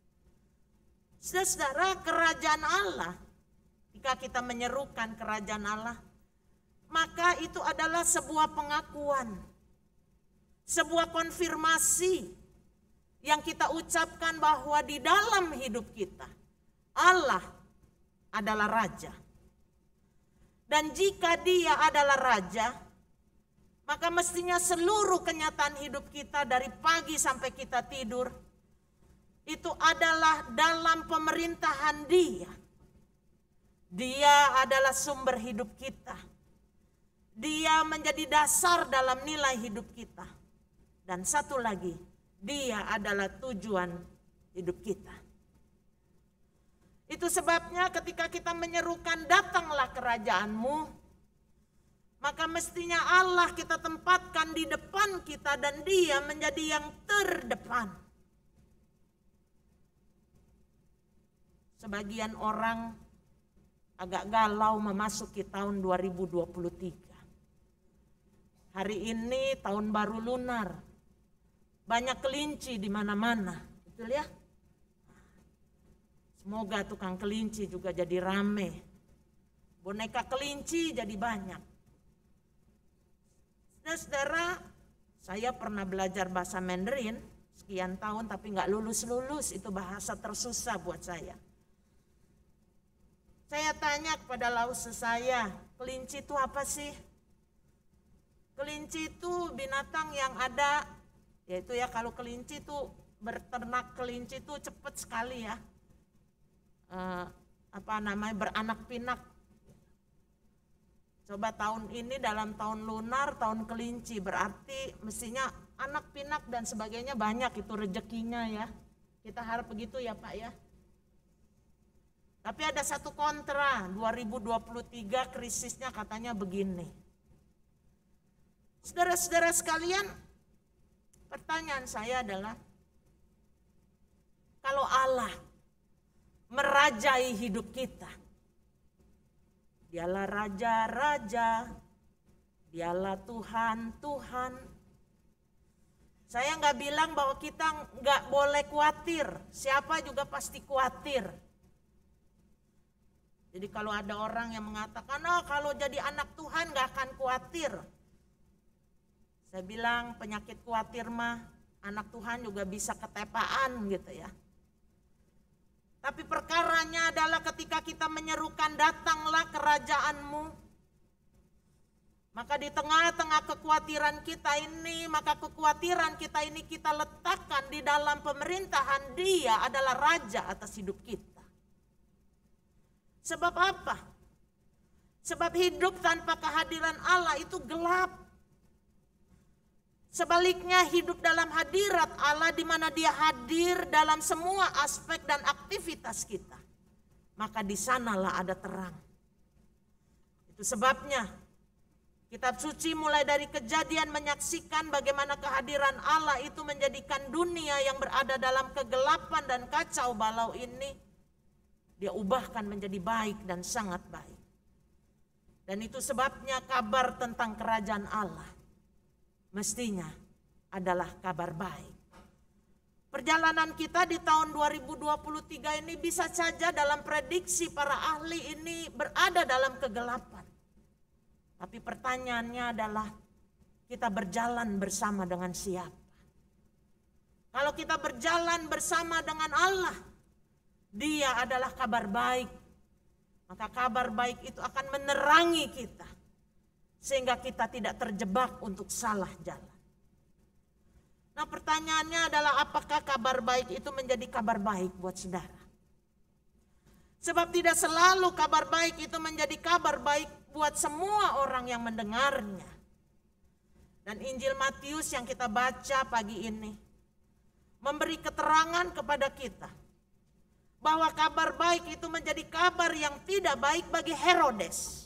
Saudara, kerajaan Allah, jika kita menyerukan kerajaan Allah, maka itu adalah sebuah pengakuan, sebuah konfirmasi yang kita ucapkan bahwa di dalam hidup kita, Allah adalah Raja. Dan jika Dia adalah Raja, maka mestinya seluruh kenyataan hidup kita dari pagi sampai kita tidur, itu adalah dalam pemerintahan Dia. Dia adalah sumber hidup kita. Dia menjadi dasar dalam nilai hidup kita. Dan satu lagi, Dia adalah tujuan hidup kita. Itu sebabnya ketika kita menyerukan datanglah kerajaanmu, maka mestinya Allah kita tempatkan di depan kita dan Dia menjadi yang terdepan. Sebagian orang agak galau memasuki tahun dua ribu dua puluh tiga. Hari ini tahun baru lunar. Banyak kelinci di mana-mana, betul ya? Semoga tukang kelinci juga jadi rame. Boneka kelinci jadi banyak. Saudara, saya pernah belajar bahasa Mandarin sekian tahun tapi nggak lulus-lulus, itu bahasa tersusah buat saya. Saya tanya kepada lause saya, kelinci itu apa sih? Kelinci itu binatang yang ada, yaitu ya kalau kelinci itu berternak kelinci itu cepat sekali ya. Eh, apa namanya beranak pinak. Coba tahun ini dalam tahun lunar, tahun kelinci, berarti mestinya anak pinak dan sebagainya banyak itu rezekinya ya. Kita harap begitu ya Pak ya. Tapi ada satu kontra, dua ribu dua puluh tiga krisisnya katanya begini. Saudara-saudara sekalian, pertanyaan saya adalah, kalau Allah merajai hidup kita, Dialah Raja-Raja, Dialah Tuhan-Tuhan. Saya nggak bilang bahwa kita nggak boleh khawatir, siapa juga pasti khawatir. Jadi kalau ada orang yang mengatakan, oh kalau jadi anak Tuhan nggak akan khawatir. Saya bilang penyakit khawatir mah anak Tuhan juga bisa ketepaan gitu ya. Tapi perkaranya adalah ketika kita menyerukan datanglah kerajaanmu. Maka di tengah-tengah kekhawatiran kita ini, maka kekhawatiran kita ini kita letakkan di dalam pemerintahan Dia adalah Raja atas hidup kita. Sebab apa? Sebab hidup tanpa kehadiran Allah itu gelap. Sebaliknya hidup dalam hadirat Allah di mana Dia hadir dalam semua aspek dan aktivitas kita. Maka di sanalah ada terang. Itu sebabnya kitab suci mulai dari Kejadian menyaksikan bagaimana kehadiran Allah itu menjadikan dunia yang berada dalam kegelapan dan kacau balau ini Dia ubahkan menjadi baik dan sangat baik. Dan itu sebabnya kabar tentang kerajaan Allah mestinya adalah kabar baik. Perjalanan kita di tahun dua ribu dua puluh tiga ini bisa saja dalam prediksi para ahli ini berada dalam kegelapan. Tapi pertanyaannya adalah kita berjalan bersama dengan siapa? Kalau kita berjalan bersama dengan Allah, Dia adalah kabar baik. Maka kabar baik itu akan menerangi kita. Sehingga kita tidak terjebak untuk salah jalan. Nah pertanyaannya adalah apakah kabar baik itu menjadi kabar baik buat saudara? Sebab tidak selalu kabar baik itu menjadi kabar baik buat semua orang yang mendengarnya. Dan Injil Matius yang kita baca pagi ini memberi keterangan kepada kita bahwa kabar baik itu menjadi kabar yang tidak baik bagi Herodes.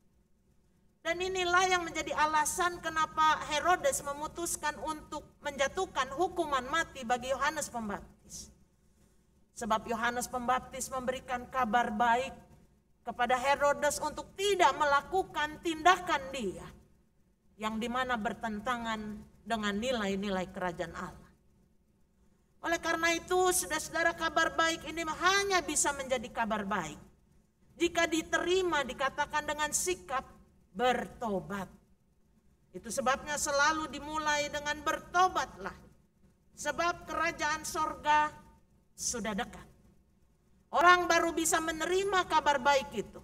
Dan inilah yang menjadi alasan kenapa Herodes memutuskan untuk menjatuhkan hukuman mati bagi Yohanes Pembaptis. Sebab Yohanes Pembaptis memberikan kabar baik kepada Herodes untuk tidak melakukan tindakan dia yang dimana bertentangan dengan nilai-nilai kerajaan Allah. Oleh karena itu, saudara-saudara, kabar baik ini hanya bisa menjadi kabar baik jika diterima, dikatakan dengan sikap bertobat. Itu sebabnya selalu dimulai dengan bertobatlah. Sebab kerajaan sorga sudah dekat. Orang baru bisa menerima kabar baik itu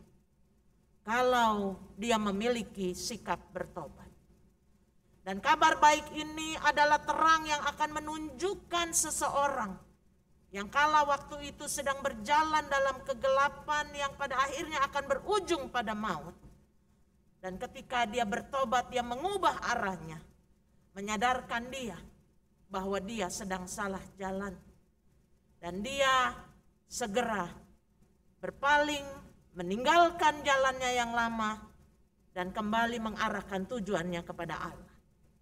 kalau dia memiliki sikap bertobat. Dan kabar baik ini adalah terang yang akan menunjukkan seseorang yang kala waktu itu sedang berjalan dalam kegelapan yang pada akhirnya akan berujung pada maut. Dan ketika dia bertobat, dia mengubah arahnya, menyadarkan dia bahwa dia sedang salah jalan. Dan dia segera berpaling, meninggalkan jalannya yang lama, dan kembali mengarahkan tujuannya kepada Allah.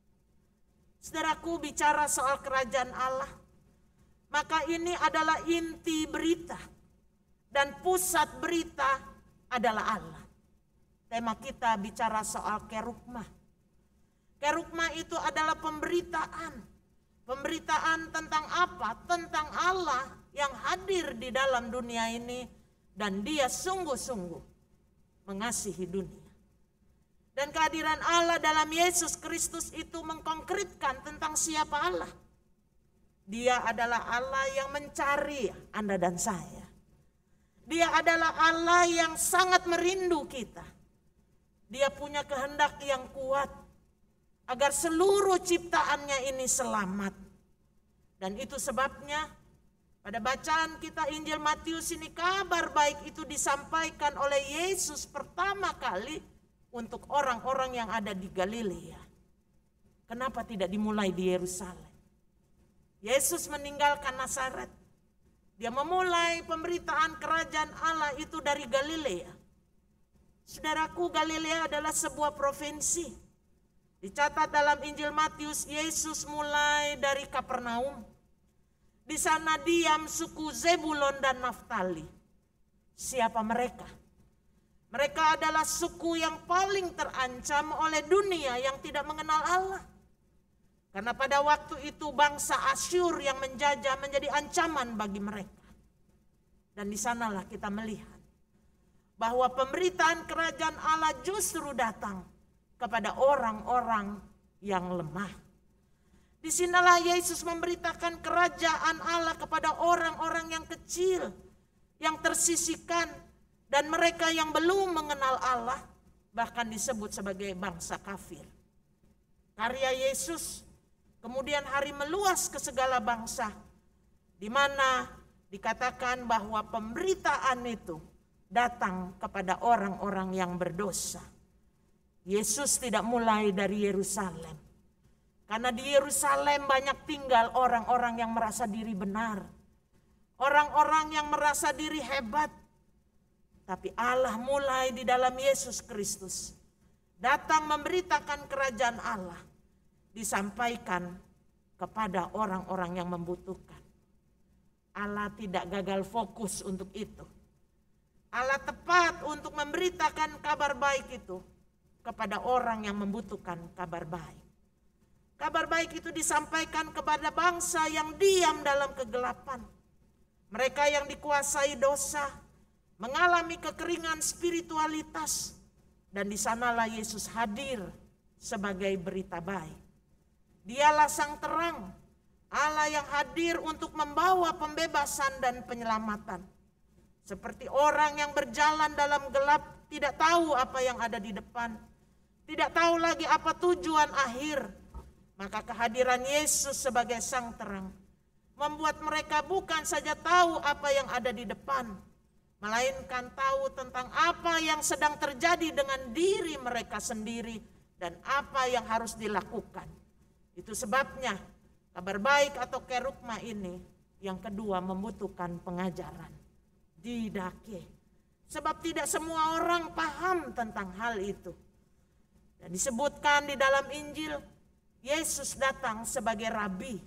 Saudaraku, bicara soal kerajaan Allah, maka ini adalah inti berita, dan pusat berita adalah Allah. Tema kita bicara soal kerugma. Kerugma itu adalah pemberitaan. Pemberitaan tentang apa? Tentang Allah yang hadir di dalam dunia ini dan Dia sungguh-sungguh mengasihi dunia. Dan kehadiran Allah dalam Yesus Kristus itu mengkonkretkan tentang siapa Allah. Dia adalah Allah yang mencari Anda dan saya. Dia adalah Allah yang sangat merindu kita. Dia punya kehendak yang kuat agar seluruh ciptaannya ini selamat. Dan itu sebabnya pada bacaan kita Injil Matius ini kabar baik itu disampaikan oleh Yesus pertama kali untuk orang-orang yang ada di Galilea. Kenapa tidak dimulai di Yerusalem? Yesus meninggalkan Nazaret. Dia memulai pemberitaan kerajaan Allah itu dari Galilea. Saudaraku, Galilea adalah sebuah provinsi. Dicatat dalam Injil Matius, Yesus mulai dari Kapernaum. Di sana diam suku Zebulon dan Naftali. Siapa mereka? Mereka adalah suku yang paling terancam oleh dunia yang tidak mengenal Allah. Karena pada waktu itu bangsa Asyur yang menjajah menjadi ancaman bagi mereka. Dan di sanalah kita melihat bahwa pemberitaan kerajaan Allah justru datang kepada orang-orang yang lemah. Di sanalah Yesus memberitakan kerajaan Allah kepada orang-orang yang kecil, yang tersisihkan, dan mereka yang belum mengenal Allah, bahkan disebut sebagai bangsa kafir. Karya Yesus kemudian hari meluas ke segala bangsa, di mana dikatakan bahwa pemberitaan itu datang kepada orang-orang yang berdosa. Yesus tidak mulai dari Yerusalem, karena di Yerusalem banyak tinggal orang-orang yang merasa diri benar, orang-orang yang merasa diri hebat. Tapi Allah mulai di dalam Yesus Kristus, datang memberitakan kerajaan Allah, disampaikan kepada orang-orang yang membutuhkan. Allah tidak gagal fokus untuk itu. Allah tepat untuk memberitakan kabar baik itu kepada orang yang membutuhkan kabar baik. Kabar baik itu disampaikan kepada bangsa yang diam dalam kegelapan. Mereka yang dikuasai dosa, mengalami kekeringan spiritualitas, dan di sanalah Yesus hadir sebagai berita baik. Dialah sang terang, Allah yang hadir untuk membawa pembebasan dan penyelamatan. Seperti orang yang berjalan dalam gelap, tidak tahu apa yang ada di depan, tidak tahu lagi apa tujuan akhir. Maka kehadiran Yesus sebagai sang terang membuat mereka bukan saja tahu apa yang ada di depan, melainkan tahu tentang apa yang sedang terjadi dengan diri mereka sendiri dan apa yang harus dilakukan. Itu sebabnya kabar baik atau kerugma ini yang kedua membutuhkan pengajaran, didake. Sebab tidak semua orang paham tentang hal itu. Dan disebutkan di dalam Injil, Yesus datang sebagai rabi,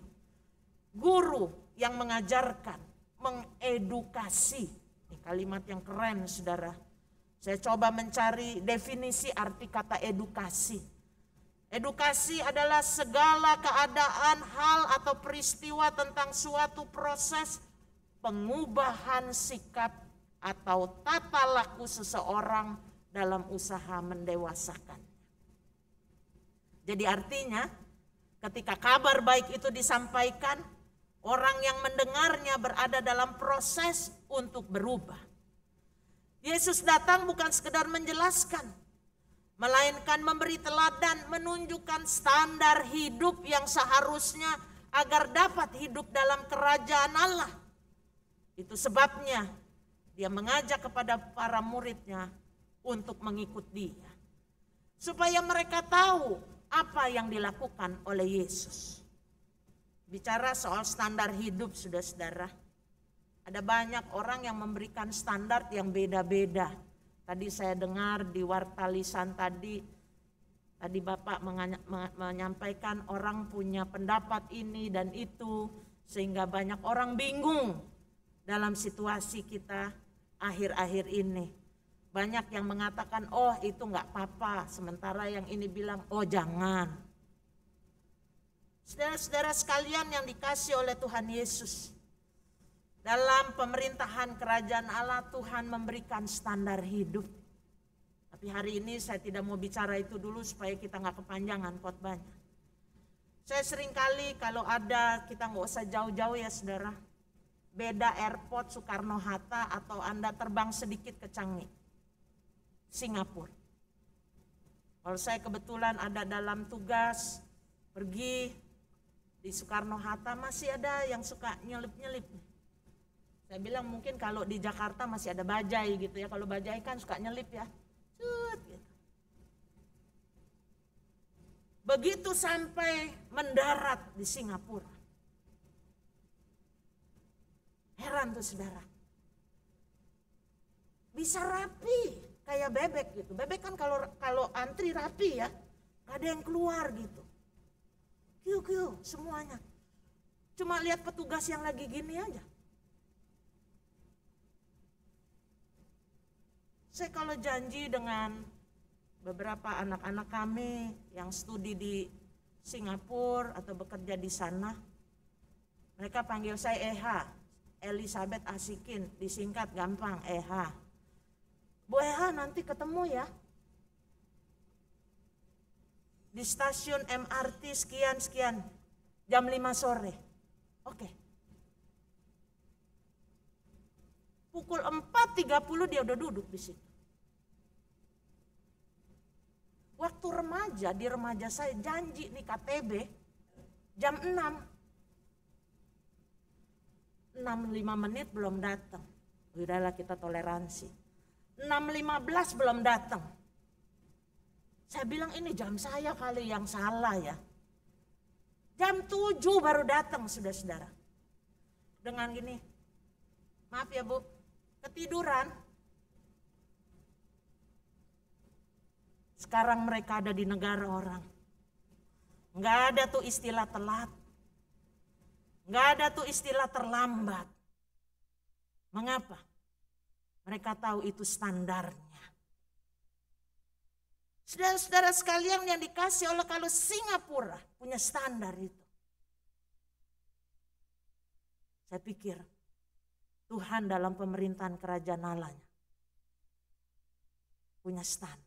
guru yang mengajarkan, mengedukasi. Ini kalimat yang keren, saudara. Saya coba mencari definisi arti kata edukasi. Edukasi adalah segala keadaan, hal atau peristiwa tentang suatu proses pengubahan sikap atau tata laku seseorang dalam usaha mendewasakan. Jadi artinya ketika kabar baik itu disampaikan, orang yang mendengarnya berada dalam proses untuk berubah. Yesus datang bukan sekedar menjelaskan, melainkan memberi teladan, menunjukkan standar hidup yang seharusnya agar dapat hidup dalam kerajaan Allah. Itu sebabnya dia mengajak kepada para muridnya untuk mengikut dia. Supaya mereka tahu apa yang dilakukan oleh Yesus. Bicara soal standar hidup, saudara-saudara, ada banyak orang yang memberikan standar yang beda-beda. Tadi saya dengar di Warta Lisan tadi, tadi Bapak menyampaikan orang punya pendapat ini dan itu, sehingga banyak orang bingung dalam situasi kita akhir-akhir ini. Banyak yang mengatakan, oh itu nggak apa-apa, sementara yang ini bilang, oh jangan. Saudara-saudara sekalian yang dikasih oleh Tuhan Yesus, dalam pemerintahan kerajaan Allah Tuhan memberikan standar hidup. Tapi hari ini saya tidak mau bicara itu dulu supaya kita nggak kepanjangan khotbahnya. Saya seringkali kalau ada, kita nggak usah jauh-jauh ya saudara. Beda airport Soekarno-Hatta atau Anda terbang sedikit ke Changi, Singapura. Kalau saya kebetulan ada dalam tugas, pergi di Soekarno-Hatta masih ada yang suka nyelip-nyelip. Saya bilang mungkin kalau di Jakarta masih ada bajai gitu ya. Kalau bajai kan suka nyelip ya. Cut, gitu. Begitu sampai mendarat di Singapura. Heran tuh saudara. Bisa rapi kayak bebek gitu. Bebek kan kalau kalau antri rapi ya. Gak ada yang keluar gitu. Kiu-kiu semuanya. Cuma lihat petugas yang lagi gini aja. Saya kalau janji dengan beberapa anak-anak kami yang studi di Singapura atau bekerja di sana, mereka panggil saya E H, Elizabeth Asikin, disingkat gampang E H. Bu E H nanti ketemu ya di stasiun M R T sekian-sekian jam lima sore. Oke. Pukul empat tiga puluh dia udah duduk di situ. Waktu remaja, di remaja saya janji nih K T B jam enam. enam lima menit belum datang. Udahlah kita toleransi. enam lima belas belum datang. Saya bilang ini jam saya kali yang salah ya. Jam tujuh baru datang saudara-saudara. Dengan gini, maaf ya Bu, ketiduran. Sekarang mereka ada di negara orang. Nggak ada tuh istilah telat. Nggak ada tuh istilah terlambat. Mengapa? Mereka tahu itu standarnya. Saudara-saudara sekalian yang dikasih oleh kalau Singapura punya standar itu. Saya pikir Tuhan dalam pemerintahan kerajaan Allahnya punya standar.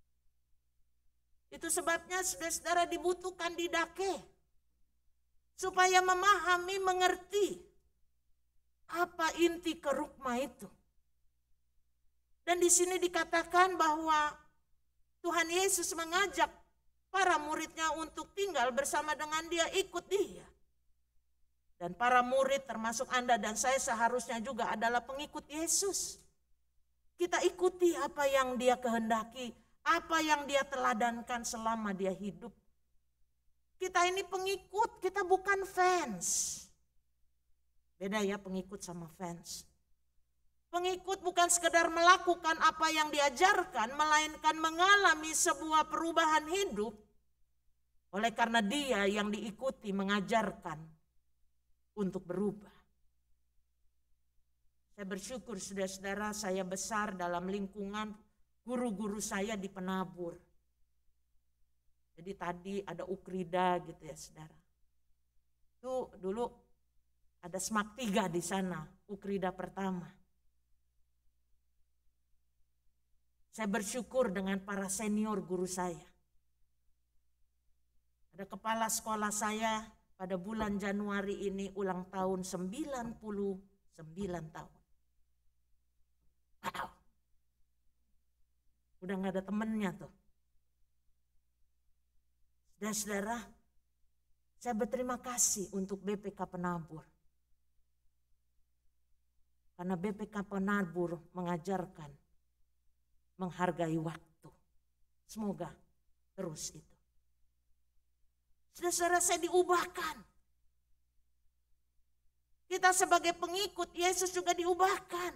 Itu sebabnya saudara-saudara dibutuhkan didake supaya memahami, mengerti apa inti kerukma itu. Dan di sini dikatakan bahwa Tuhan Yesus mengajak para muridnya untuk tinggal bersama dengan dia, ikut dia. Dan para murid termasuk Anda dan saya seharusnya juga adalah pengikut Yesus. Kita ikuti apa yang dia kehendaki, apa yang dia teladankan selama dia hidup. Kita ini pengikut, kita bukan fans. Beda ya pengikut sama fans. Pengikut bukan sekedar melakukan apa yang diajarkan, melainkan mengalami sebuah perubahan hidup. Oleh karena dia yang diikuti mengajarkan untuk berubah. Saya bersyukur saudara-saudara saya besar dalam lingkungan guru-guru saya di penabur. Jadi tadi ada Ukrida gitu ya saudara. Itu dulu ada Smak tiga di sana, Ukrida pertama. Saya bersyukur dengan para senior guru saya. Ada kepala sekolah saya pada bulan Januari ini ulang tahun sembilan puluh sembilan tahun. Wow. Udah gak ada temennya tuh. Saudara-saudara, saya berterima kasih untuk B P K Penabur. Karena B P K Penabur mengajarkan menghargai waktu. Semoga terus itu. Saudara-saudara, saya diubahkan. Kita sebagai pengikut Yesus juga diubahkan.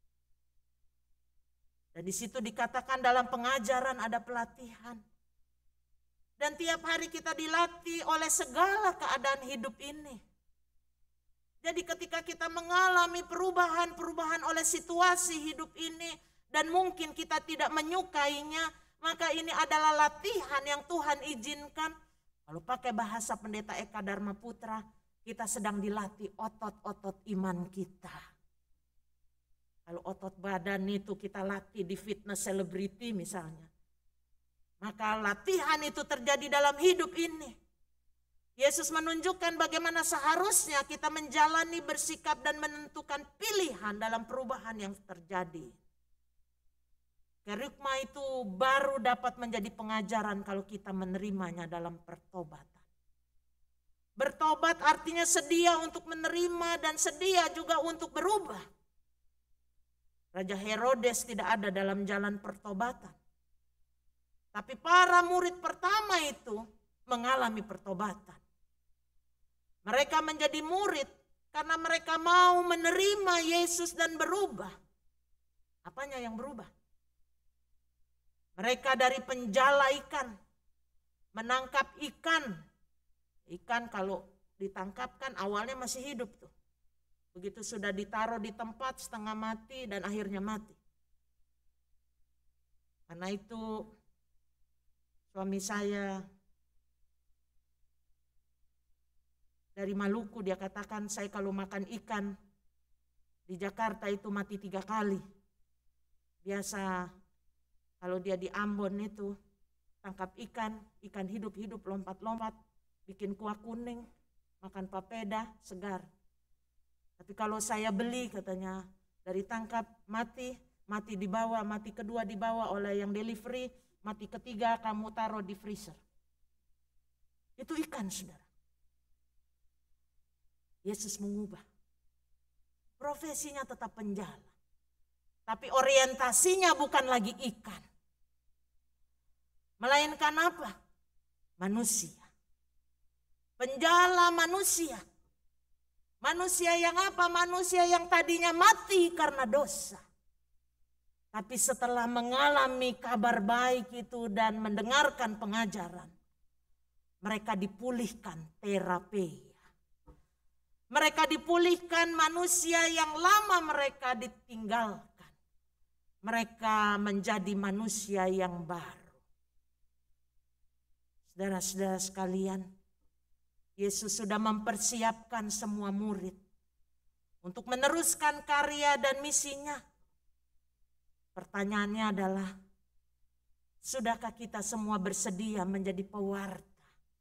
Dan di situ dikatakan dalam pengajaran ada pelatihan. Dan tiap hari kita dilatih oleh segala keadaan hidup ini. Jadi ketika kita mengalami perubahan-perubahan oleh situasi hidup ini, dan mungkin kita tidak menyukainya, maka ini adalah latihan yang Tuhan izinkan. Kalau pakai bahasa Pendeta Eka Dharma Putra, kita sedang dilatih otot-otot iman kita. Kalau otot badan itu kita latih di fitness celebrity misalnya. Maka latihan itu terjadi dalam hidup ini. Yesus menunjukkan bagaimana seharusnya kita menjalani, bersikap dan menentukan pilihan dalam perubahan yang terjadi. Kerygma itu baru dapat menjadi pengajaran kalau kita menerimanya dalam pertobatan. Bertobat artinya sedia untuk menerima dan sedia juga untuk berubah. Raja Herodes tidak ada dalam jalan pertobatan. Tapi para murid pertama itu mengalami pertobatan. Mereka menjadi murid karena mereka mau menerima Yesus dan berubah. Apanya yang berubah? Mereka dari penjala ikan, menangkap ikan. Ikan kalau ditangkap kan awalnya masih hidup tuh. Begitu sudah ditaruh di tempat setengah mati dan akhirnya mati. Karena itu suami saya dari Maluku, dia katakan saya kalau makan ikan di Jakarta itu mati tiga kali. Biasa kalau dia di Ambon itu tangkap ikan, ikan hidup-hidup lompat-lompat, bikin kuah kuning, makan papeda, segar. Tapi kalau saya beli katanya dari tangkap mati, mati dibawa, mati kedua dibawa oleh yang delivery, mati ketiga kamu taruh di freezer. Itu ikan, saudara. Yesus mengubah. Profesinya tetap penjala. Tapi orientasinya bukan lagi ikan. Melainkan apa? Manusia. Penjala manusia. Manusia yang apa? Manusia yang tadinya mati karena dosa. Tapi setelah mengalami kabar baik itu dan mendengarkan pengajaran, mereka dipulihkan terapi. Mereka dipulihkan manusia yang lama mereka ditinggalkan. Mereka menjadi manusia yang baru. Saudara-saudara sekalian, Yesus sudah mempersiapkan semua murid untuk meneruskan karya dan misinya. Pertanyaannya adalah, sudahkah kita semua bersedia menjadi pewarta,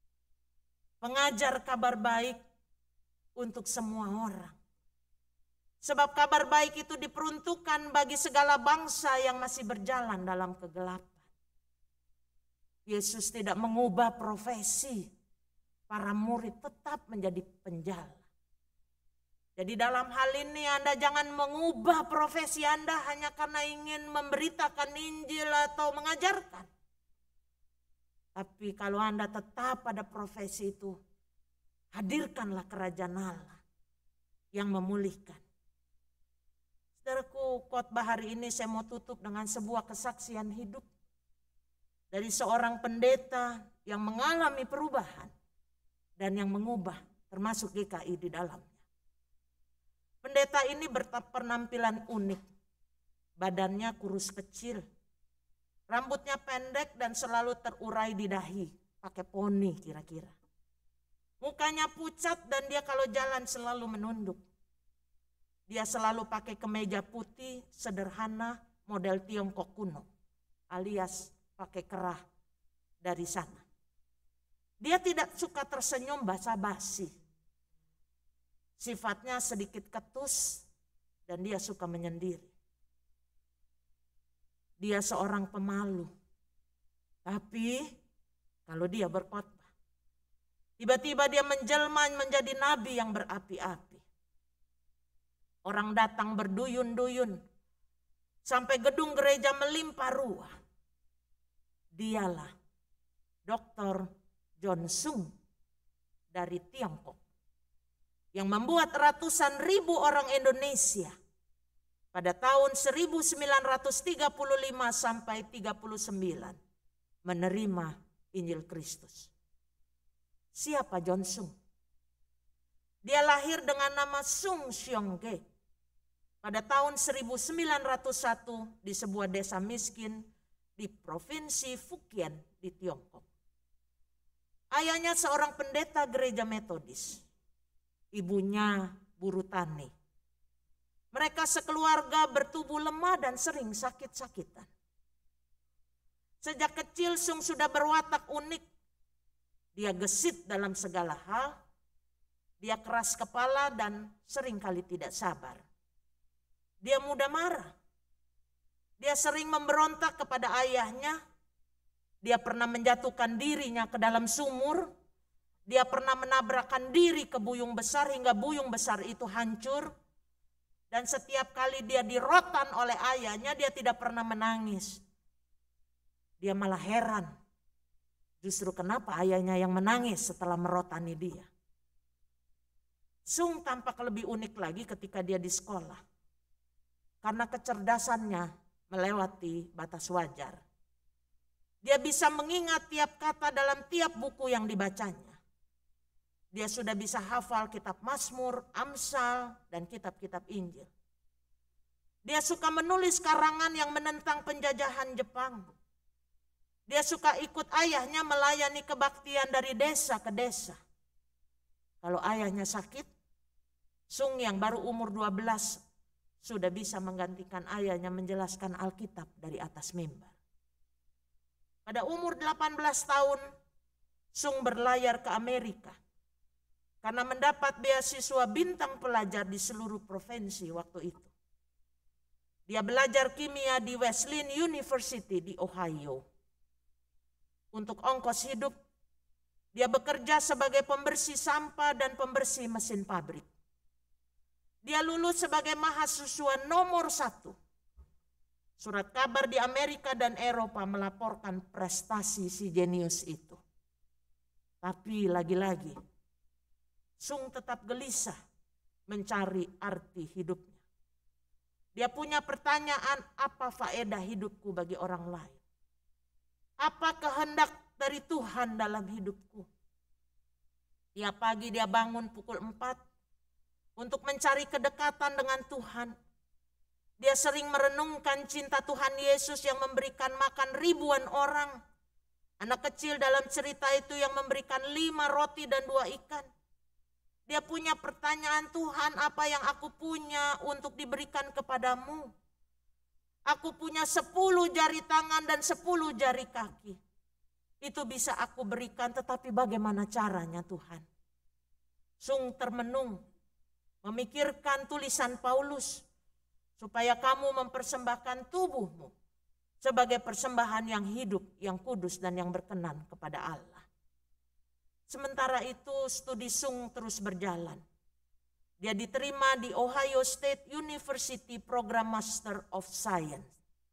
pengajar kabar baik untuk semua orang? Sebab kabar baik itu diperuntukkan bagi segala bangsa yang masih berjalan dalam kegelapan. Yesus tidak mengubah profesi. Para murid tetap menjadi penjala. Jadi dalam hal ini Anda jangan mengubah profesi Anda hanya karena ingin memberitakan Injil atau mengajarkan. Tapi kalau Anda tetap pada profesi itu, hadirkanlah kerajaan Allah yang memulihkan. Saudaraku, khotbah hari ini saya mau tutup dengan sebuah kesaksian hidup dari seorang pendeta yang mengalami perubahan dan yang mengubah, termasuk G K I di dalamnya. Pendeta ini berpenampilan unik, badannya kurus kecil, rambutnya pendek dan selalu terurai di dahi, pakai poni kira-kira. Mukanya pucat dan dia kalau jalan selalu menunduk. Dia selalu pakai kemeja putih sederhana model Tiongkok kuno, alias pakai kerah dari sana. Dia tidak suka tersenyum basa-basi. Sifatnya sedikit ketus dan dia suka menyendiri. Dia seorang pemalu. Tapi kalau dia berkhotbah, tiba-tiba dia menjelma menjadi nabi yang berapi-api. Orang datang berduyun-duyun sampai gedung gereja melimpah ruah. Dialah Doktor John Sung dari Tiongkok yang membuat ratusan ribu orang Indonesia pada tahun seribu sembilan ratus tiga puluh lima sampai tiga puluh sembilan menerima Injil Kristus. Siapa John Sung? Dia lahir dengan nama Sung Xiong Ge pada tahun seribu sembilan ratus satu di sebuah desa miskin di provinsi Fujian di Tiongkok. Ayahnya seorang pendeta gereja Metodis. Ibunya buruh tani. Mereka sekeluarga bertubuh lemah dan sering sakit-sakitan. Sejak kecil Sung sudah berwatak unik. Dia gesit dalam segala hal. Dia keras kepala dan seringkali tidak sabar. Dia mudah marah. Dia sering memberontak kepada ayahnya. Dia pernah menjatuhkan dirinya ke dalam sumur. Dia pernah menabrakkan diri ke buyung besar hingga buyung besar itu hancur. Dan setiap kali dia dirotan oleh ayahnya, dia tidak pernah menangis. Dia malah heran. Justru kenapa ayahnya yang menangis setelah merotani dia. Sung tampak lebih unik lagi ketika dia di sekolah. Karena kecerdasannya melewati batas wajar. Dia bisa mengingat tiap kata dalam tiap buku yang dibacanya. Dia sudah bisa hafal kitab Mazmur, Amsal, dan kitab-kitab Injil. Dia suka menulis karangan yang menentang penjajahan Jepang. Dia suka ikut ayahnya melayani kebaktian dari desa ke desa. Kalau ayahnya sakit, Sung yang baru umur dua belas sudah bisa menggantikan ayahnya menjelaskan Alkitab dari atas mimbar. Pada umur delapan belas tahun, Sung berlayar ke Amerika karena mendapat beasiswa bintang pelajar di seluruh provinsi waktu itu. Dia belajar kimia di Wesleyan University di Ohio. Untuk ongkos hidup, dia bekerja sebagai pembersih sampah dan pembersih mesin pabrik. Dia lulus sebagai mahasiswa nomor satu. Surat kabar di Amerika dan Eropa melaporkan prestasi si jenius itu. Tapi lagi-lagi, Sung tetap gelisah mencari arti hidupnya. Dia punya pertanyaan, apa faedah hidupku bagi orang lain? Apa kehendak dari Tuhan dalam hidupku? Tiap pagi dia bangun pukul empat untuk mencari kedekatan dengan Tuhan. Dia sering merenungkan cinta Tuhan Yesus yang memberikan makan ribuan orang. Anak kecil dalam cerita itu yang memberikan lima roti dan dua ikan. Dia punya pertanyaan, Tuhan, apa yang aku punya untuk diberikan kepadamu? Aku punya sepuluh jari tangan dan sepuluh jari kaki. Itu bisa aku berikan, tetapi bagaimana caranya Tuhan? Sung termenung, memikirkan tulisan Paulus, supaya kamu mempersembahkan tubuhmu sebagai persembahan yang hidup, yang kudus dan yang berkenan kepada Allah. Sementara itu studi Sung terus berjalan. Dia diterima di Ohio State University program Master of Science.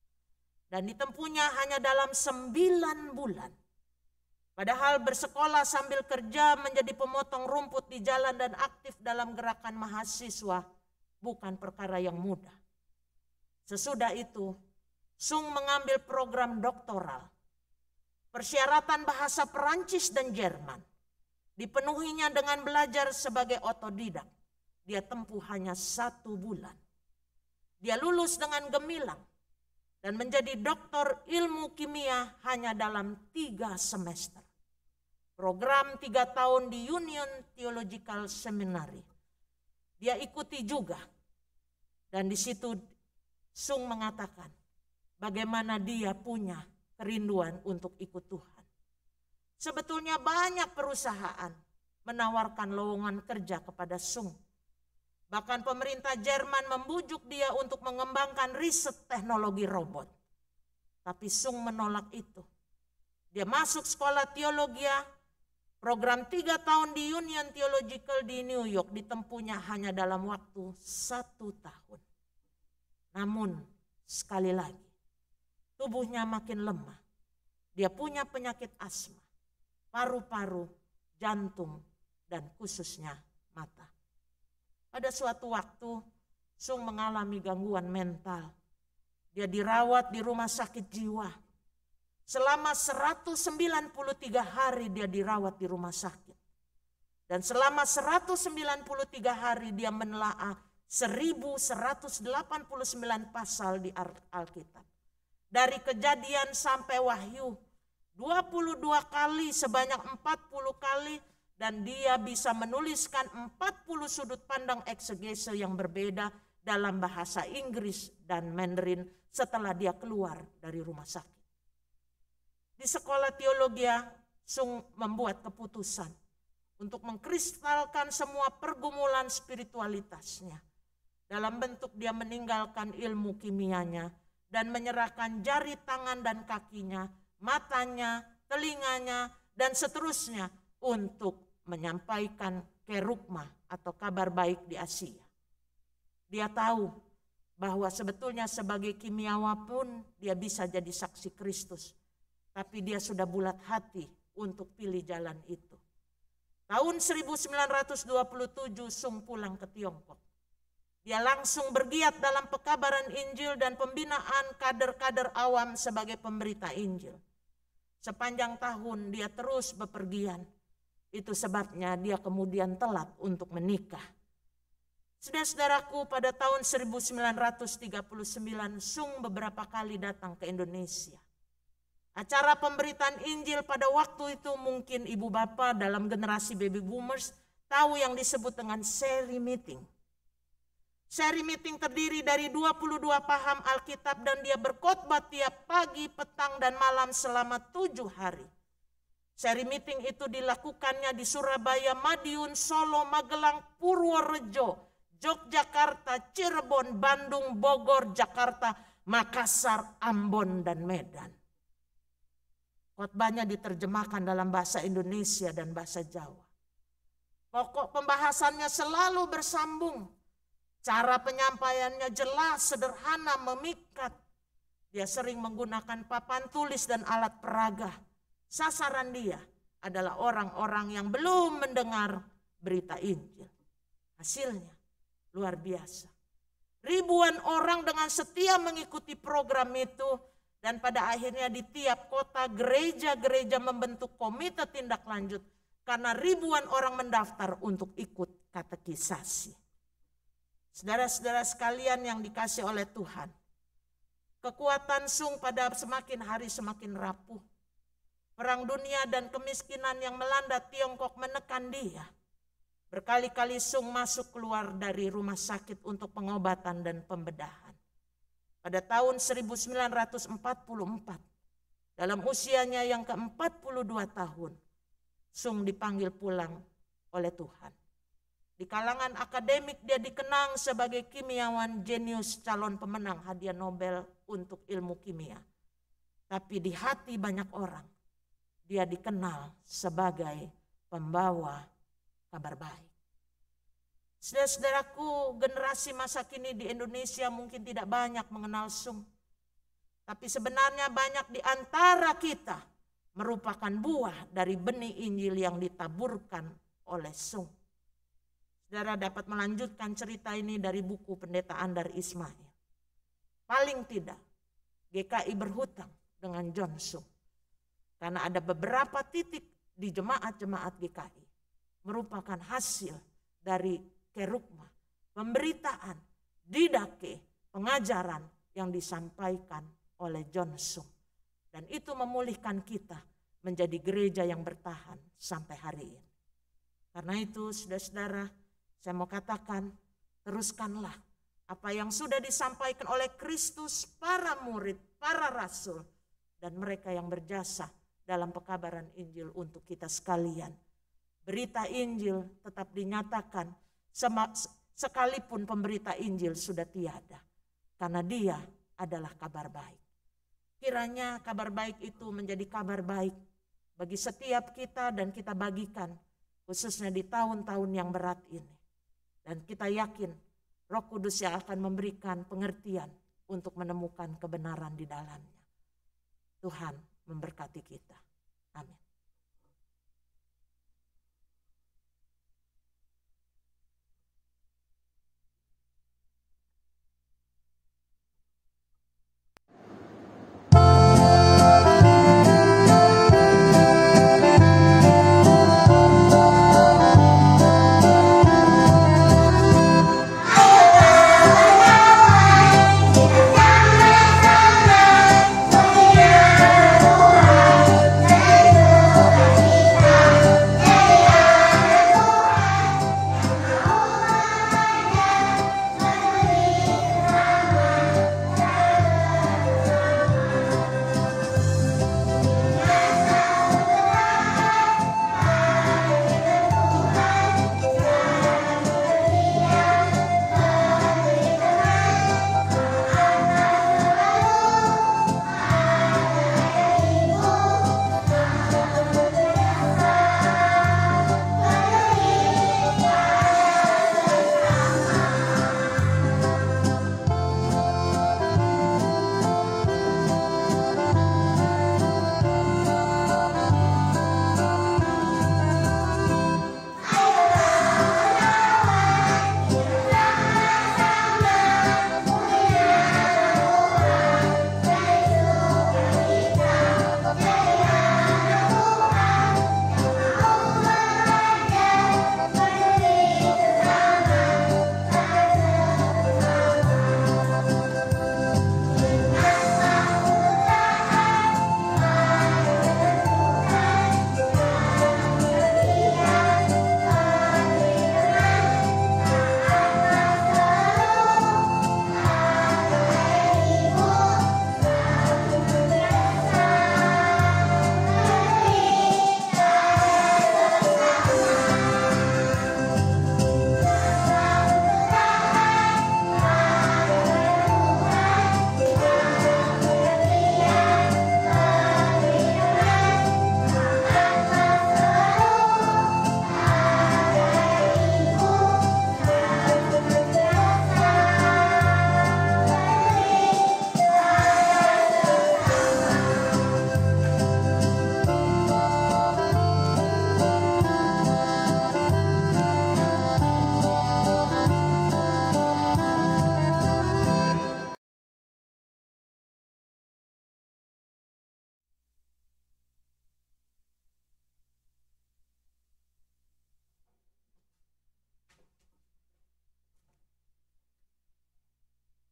Dan ditempuhnya hanya dalam sembilan bulan. Padahal bersekolah sambil kerja menjadi pemotong rumput di jalan dan aktif dalam gerakan mahasiswa bukan perkara yang mudah. Sesudah itu, Sung mengambil program doktoral. Persyaratan bahasa Perancis dan Jerman. Dipenuhinya dengan belajar sebagai otodidak. Dia tempuh hanya satu bulan. Dia lulus dengan gemilang dan menjadi doktor ilmu kimia hanya dalam tiga semester. Program tiga tahun di Union Theological Seminary. Dia ikuti juga. Dan di situ Sung mengatakan bagaimana dia punya kerinduan untuk ikut Tuhan. Sebetulnya banyak perusahaan menawarkan lowongan kerja kepada Sung. Bahkan pemerintah Jerman membujuk dia untuk mengembangkan riset teknologi robot. Tapi Sung menolak itu. Dia masuk sekolah teologi, program tiga tahun di Union Theological di New York ditempuhnya hanya dalam waktu satu tahun. Namun sekali lagi, tubuhnya makin lemah. Dia punya penyakit asma, paru-paru, jantung, dan khususnya mata. Pada suatu waktu, Sung mengalami gangguan mental. Dia dirawat di rumah sakit jiwa. Selama seratus sembilan puluh tiga hari dia dirawat di rumah sakit. Dan selama seratus sembilan puluh tiga hari dia menelaah seribu seratus delapan puluh sembilan pasal di Alkitab. Dari Kejadian sampai Wahyu, dua puluh dua kali sebanyak empat puluh kali. Dan dia bisa menuliskan empat puluh sudut pandang eksegese yang berbeda dalam bahasa Inggris dan Mandarin setelah dia keluar dari rumah sakit. Di sekolah teologi, Sung membuat keputusan untuk mengkristalkan semua pergumulan spiritualitasnya. Dalam bentuk dia meninggalkan ilmu kimianya dan menyerahkan jari tangan dan kakinya, matanya, telinganya, dan seterusnya untuk menyampaikan kerugma atau kabar baik di Asia. Dia tahu bahwa sebetulnya sebagai kimiawan pun dia bisa jadi saksi Kristus. Tapi dia sudah bulat hati untuk pilih jalan itu. Tahun seribu sembilan ratus dua puluh tujuh Sung pulang ke Tiongkok. Dia langsung bergiat dalam pekabaran Injil dan pembinaan kader-kader awam sebagai pemberita Injil. Sepanjang tahun dia terus bepergian. Itu sebabnya dia kemudian telat untuk menikah. Saudara-saudaraku, pada tahun seribu sembilan ratus tiga puluh sembilan Sung beberapa kali datang ke Indonesia. Acara pemberitaan Injil pada waktu itu mungkin ibu bapak dalam generasi baby boomers tahu yang disebut dengan seri meeting. Seri meeting terdiri dari dua puluh dua paham Alkitab dan dia berkhotbah tiap pagi, petang, dan malam selama tujuh hari. Seri meeting itu dilakukannya di Surabaya, Madiun, Solo, Magelang, Purworejo, Yogyakarta, Cirebon, Bandung, Bogor, Jakarta, Makassar, Ambon, dan Medan. Khotbahnya diterjemahkan dalam bahasa Indonesia dan bahasa Jawa. Pokok pembahasannya selalu bersambung. Cara penyampaiannya jelas, sederhana, memikat. Dia sering menggunakan papan tulis dan alat peraga. Sasaran dia adalah orang-orang yang belum mendengar berita Injil. Hasilnya luar biasa. Ribuan orang dengan setia mengikuti program itu. Dan pada akhirnya di tiap kota gereja-gereja membentuk komite tindak lanjut karena ribuan orang mendaftar untuk ikut katekisasi. Saudara-saudara sekalian yang dikasih oleh Tuhan, kekuatan Sung pada semakin hari semakin rapuh. Perang dunia dan kemiskinan yang melanda Tiongkok menekan dia. Berkali-kali Sung masuk keluar dari rumah sakit untuk pengobatan dan pembedahan. Pada tahun seribu sembilan ratus empat puluh empat, dalam usianya yang ke empat puluh dua tahun, Sung dipanggil pulang oleh Tuhan. Di kalangan akademik dia dikenang sebagai kimiawan jenius, calon pemenang hadiah Nobel untuk ilmu kimia. Tapi di hati banyak orang, dia dikenal sebagai pembawa kabar baik. Saudara-saudaraku, generasi masa kini di Indonesia mungkin tidak banyak mengenal Sung. Tapi sebenarnya banyak di antara kita merupakan buah dari benih Injil yang ditaburkan oleh Sung. Saudara dapat melanjutkan cerita ini dari buku Pendeta Andar Ismail. Paling tidak, G K I berhutang dengan John Sung. Karena ada beberapa titik di jemaat-jemaat G K I merupakan hasil dari kerugma, pemberitaan, didake, pengajaran yang disampaikan oleh John Sung. Dan itu memulihkan kita menjadi gereja yang bertahan sampai hari ini. Karena itu saudara-saudara, saya mau katakan, teruskanlah apa yang sudah disampaikan oleh Kristus, para murid, para rasul, dan mereka yang berjasa dalam pekabaran Injil untuk kita sekalian. Berita Injil tetap dinyatakan sekalipun pemberita Injil sudah tiada. Karena dia adalah kabar baik. Kiranya kabar baik itu menjadi kabar baik bagi setiap kita dan kita bagikan khususnya di tahun-tahun yang berat ini. Dan kita yakin Roh Kudus yang akan memberikan pengertian untuk menemukan kebenaran di dalamnya. Tuhan memberkati kita. Amin. Tuhan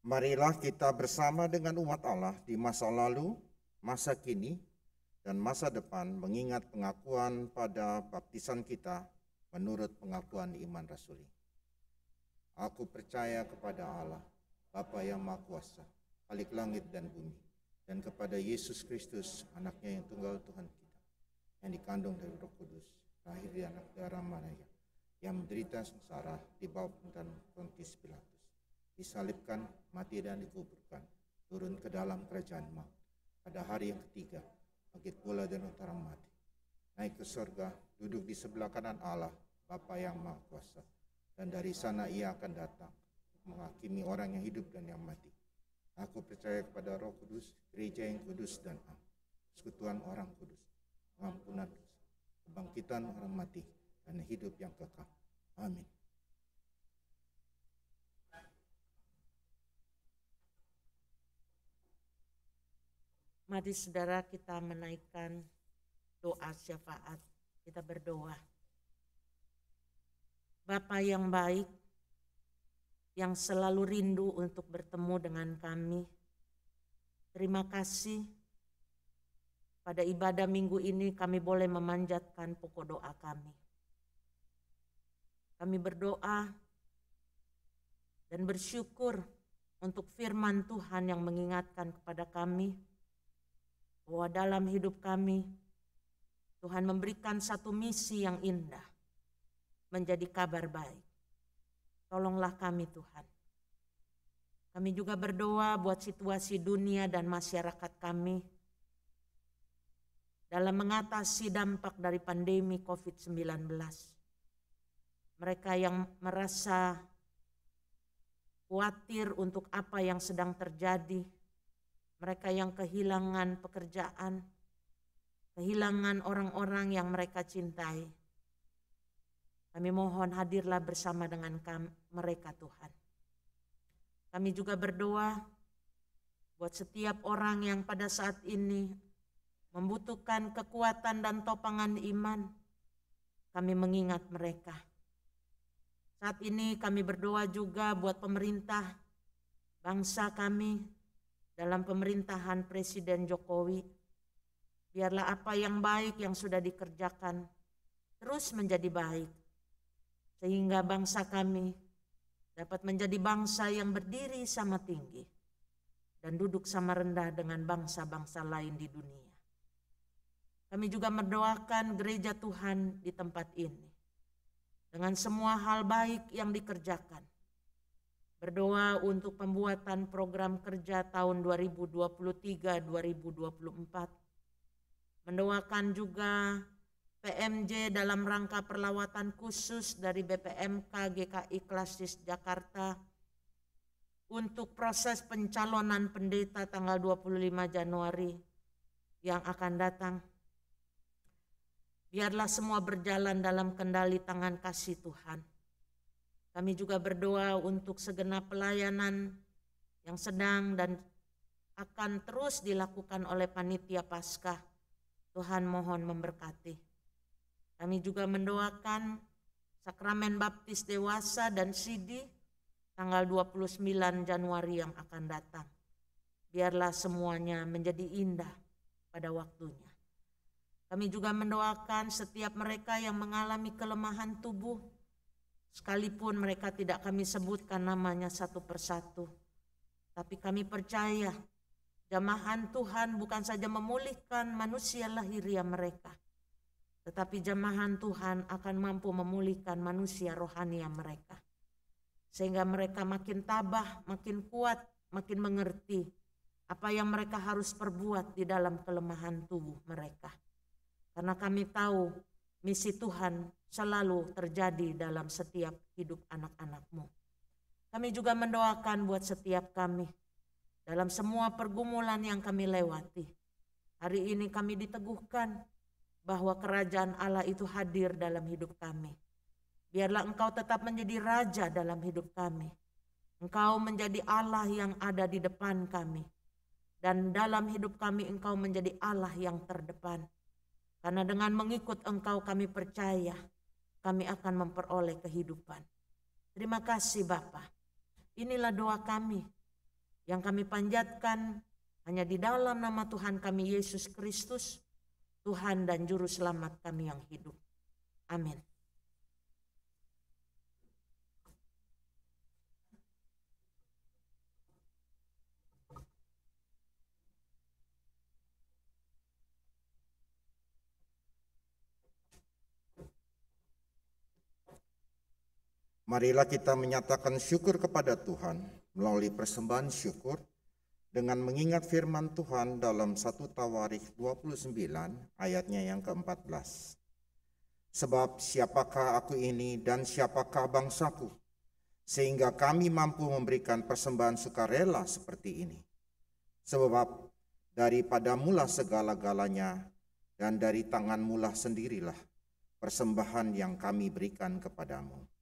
Marilah kita bersama dengan umat Allah di masa lalu, masa kini, dan masa depan mengingat pengakuan pada baptisan kita menurut pengakuan iman rasuli. Aku percaya kepada Allah, Bapa yang Maha Kuasa, Khalik langit dan bumi, dan kepada Yesus Kristus, anaknya yang tunggal Tuhan kita, yang dikandung dari Roh Kudus, lahir di anak darah Maria, yang menderita sengsara di bawah pemerintahan Pontius Pilatus, disalibkan, mati dan dikuburkan, turun ke dalam kerajaan maut, pada hari yang ketiga, bangkit pula dari antara mati, naik ke surga, duduk di sebelah kanan Allah, Bapa yang Maha Kuasa, dan dari sana ia akan datang menghakimi orang yang hidup dan yang mati. Aku percaya kepada Roh Kudus, gereja yang kudus dan am, persekutuan orang kudus, pengampunan dosa, kebangkitan orang mati, dan hidup yang kekal. Amin. Mari saudara kita menaikkan doa syafaat. Kita berdoa. Bapa yang baik, yang selalu rindu untuk bertemu dengan kami, terima kasih pada ibadah minggu ini kami boleh memanjatkan pokok doa kami. Kami berdoa dan bersyukur untuk firman Tuhan yang mengingatkan kepada kami bahwa dalam hidup kami Tuhan memberikan satu misi yang indah, menjadi kabar baik. Tolonglah kami Tuhan. Kami juga berdoa buat situasi dunia dan masyarakat kami dalam mengatasi dampak dari pandemi covid sembilan belas. Mereka yang merasa khawatir untuk apa yang sedang terjadi, mereka yang kehilangan pekerjaan, kehilangan orang-orang yang mereka cintai. Kami mohon hadirlah bersama dengan kami, mereka Tuhan. Kami juga berdoa buat setiap orang yang pada saat ini membutuhkan kekuatan dan topangan iman. Kami mengingat mereka. Saat ini kami berdoa juga buat pemerintah bangsa kami dalam pemerintahan Presiden Jokowi. Biarlah apa yang baik yang sudah dikerjakan terus menjadi baik. Sehingga bangsa kami dapat menjadi bangsa yang berdiri sama tinggi dan duduk sama rendah dengan bangsa-bangsa lain di dunia. Kami juga mendoakan gereja Tuhan di tempat ini dengan semua hal baik yang dikerjakan. Berdoa untuk pembuatan program kerja tahun dua ribu dua puluh tiga dua ribu dua puluh empat. Mendoakan juga P M J dalam rangka perlawatan khusus dari B P M K G K I Klasis Jakarta untuk proses pencalonan pendeta tanggal dua puluh lima Januari yang akan datang. Biarlah semua berjalan dalam kendali tangan kasih Tuhan. Kami juga berdoa untuk segenap pelayanan yang sedang dan akan terus dilakukan oleh Panitia Paskah. Tuhan mohon memberkati. Kami juga mendoakan sakramen baptis dewasa dan sidi tanggal dua puluh sembilan Januari yang akan datang. Biarlah semuanya menjadi indah pada waktunya. Kami juga mendoakan setiap mereka yang mengalami kelemahan tubuh, sekalipun mereka tidak kami sebutkan namanya satu persatu. Tapi kami percaya jamahan Tuhan bukan saja memulihkan manusia lahiriah mereka, tetapi jamahan Tuhan akan mampu memulihkan manusia rohania mereka. Sehingga mereka makin tabah, makin kuat, makin mengerti apa yang mereka harus perbuat di dalam kelemahan tubuh mereka. Karena kami tahu misi Tuhan selalu terjadi dalam setiap hidup anak-anak-Mu. Kami juga mendoakan buat setiap kami dalam semua pergumulan yang kami lewati. Hari ini kami diteguhkan bahwa kerajaan Allah itu hadir dalam hidup kami. Biarlah Engkau tetap menjadi Raja dalam hidup kami. Engkau menjadi Allah yang ada di depan kami. Dan dalam hidup kami Engkau menjadi Allah yang terdepan. Karena dengan mengikut Engkau kami percaya kami akan memperoleh kehidupan. Terima kasih Bapa. Inilah doa kami. yang kami panjatkan hanya di dalam nama Tuhan kami Yesus Kristus, Tuhan dan Juru Selamat kami yang hidup. Amin. Marilah kita menyatakan syukur kepada Tuhan melalui persembahan syukur dengan mengingat firman Tuhan dalam satu Tawarikh dua puluh sembilan ayatnya yang keempat belas. Sebab siapakah aku ini dan siapakah bangsaku, sehingga kami mampu memberikan persembahan sukarela seperti ini. Sebab daripada mula segala-galanya dan dari tangan mula sendirilah persembahan yang kami berikan kepadamu.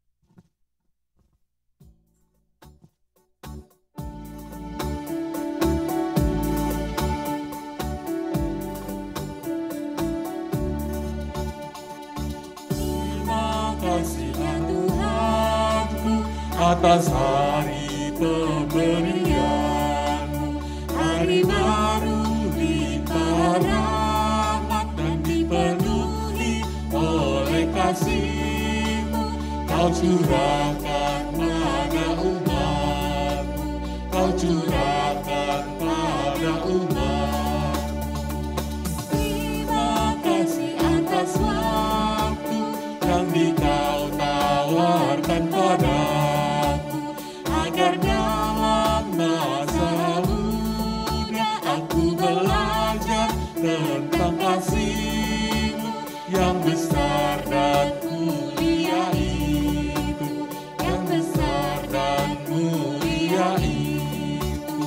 Atas hari pemberian-Mu, hari baru limpah rahmat dan dipenuhi oleh kasih-Mu. Kau curahkan pada umat-Mu, Kau curahkan pada umat-Mu. Terima kasih atas waktu yang Kau tawarkan pada agar dalam masa muda aku belajar tentang kasih-Mu yang besar dan mulia itu, yang besar dan mulia itu.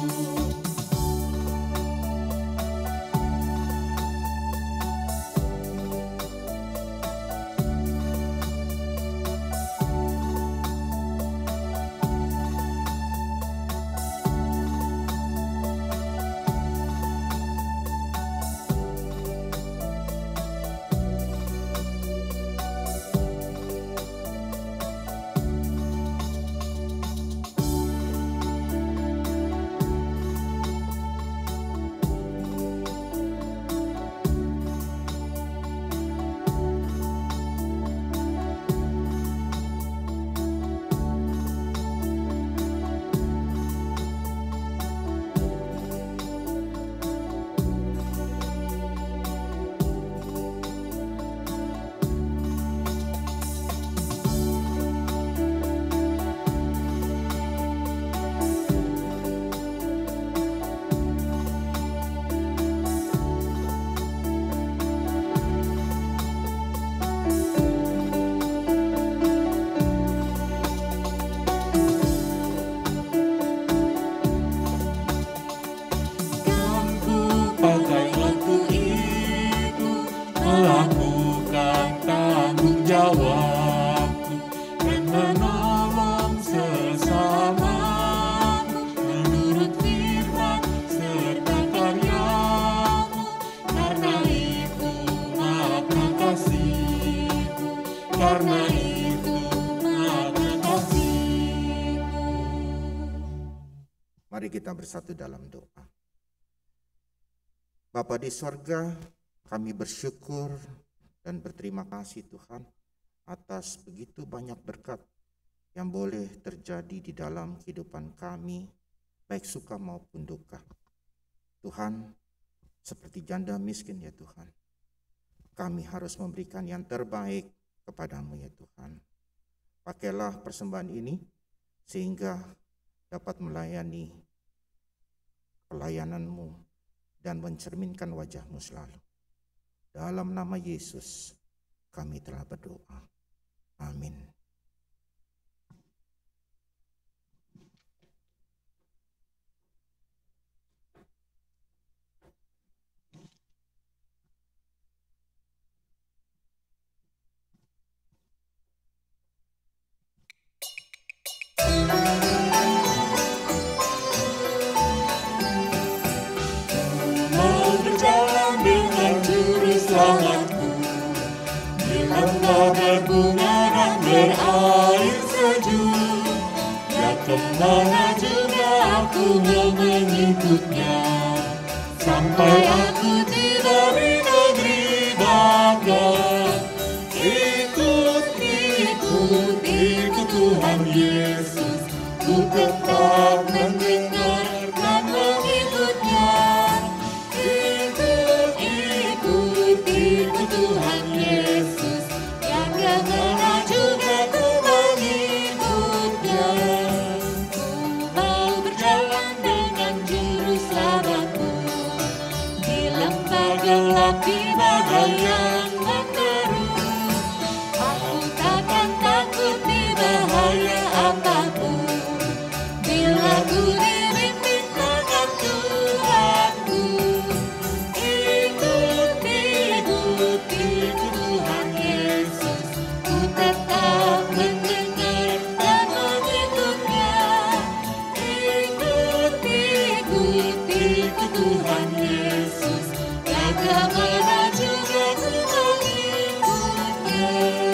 Mari kita bersatu dalam doa. Bapa di sorga, kami bersyukur dan berterima kasih Tuhan atas begitu banyak berkat yang boleh terjadi di dalam kehidupan kami, baik suka maupun duka. Tuhan, seperti janda miskin ya Tuhan, kami harus memberikan yang terbaik kepadamu ya Tuhan. Pakailah persembahan ini sehingga dapat melayani pelayananmu dan mencerminkan wajahmu selalu. Dalam nama Yesus kami telah berdoa. Amin. Selamatku, di lembah berbunga berair sejuk, ya kemana juga aku mau mengikutnya, sampai aku tiba di negeri bangga. Ikut, ikut, ikut Tuhan Yesus, ku tetap mendengar dan mengikutnya. Ikut, ikut, ikut Tuhan Yesus, yang kemana juga ku mengikutnya. Ku mau berjalan dengan juru selamatku, di lembah gelap di badai yang menderu. Aku takkan takut di bahaya apapun, bila ku dibimbing tangan Tuhanku. Ikut, ikut, ikut Tuhan Yesus, ku tetap mendengar dan mengikutnya. Ikut, ikut, ikut Tuhan Yesus, yang kemana juga ku mengikutnya.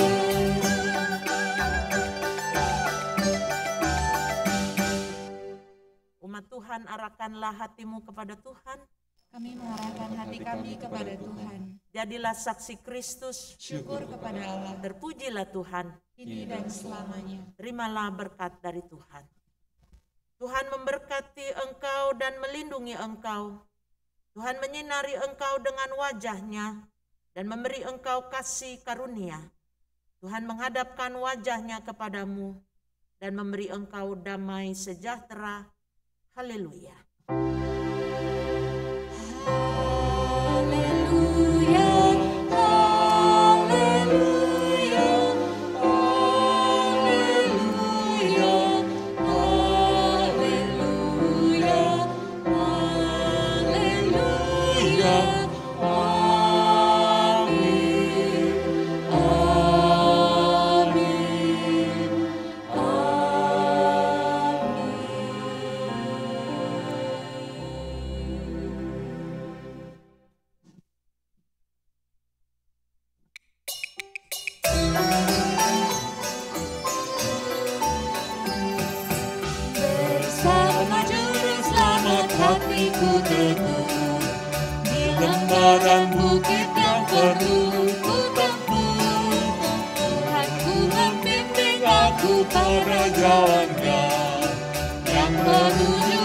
Umat Tuhan, arahkanlah hatimu kepada Tuhan. Kami mengarahkan hati kami kepada Tuhan. Jadilah saksi Kristus. Syukur kepada Allah, Terpujilah Tuhan. kini dan selamanya. Terimalah berkat dari Tuhan. Tuhan memberkati engkau dan melindungi engkau. Tuhan menyinari engkau dengan wajahnya dan memberi engkau kasih karunia. Tuhan menghadapkan wajahnya kepadamu dan memberi engkau damai sejahtera. Haleluya. Haleluya, haleluya, haleluya, haleluya, haleluya, amin, amin, bersama juru selamat hatiku teguh, di lembah dan bukit yang perlu ku tempuh. Tuhanku membimbing aku pada jalannya yang menuju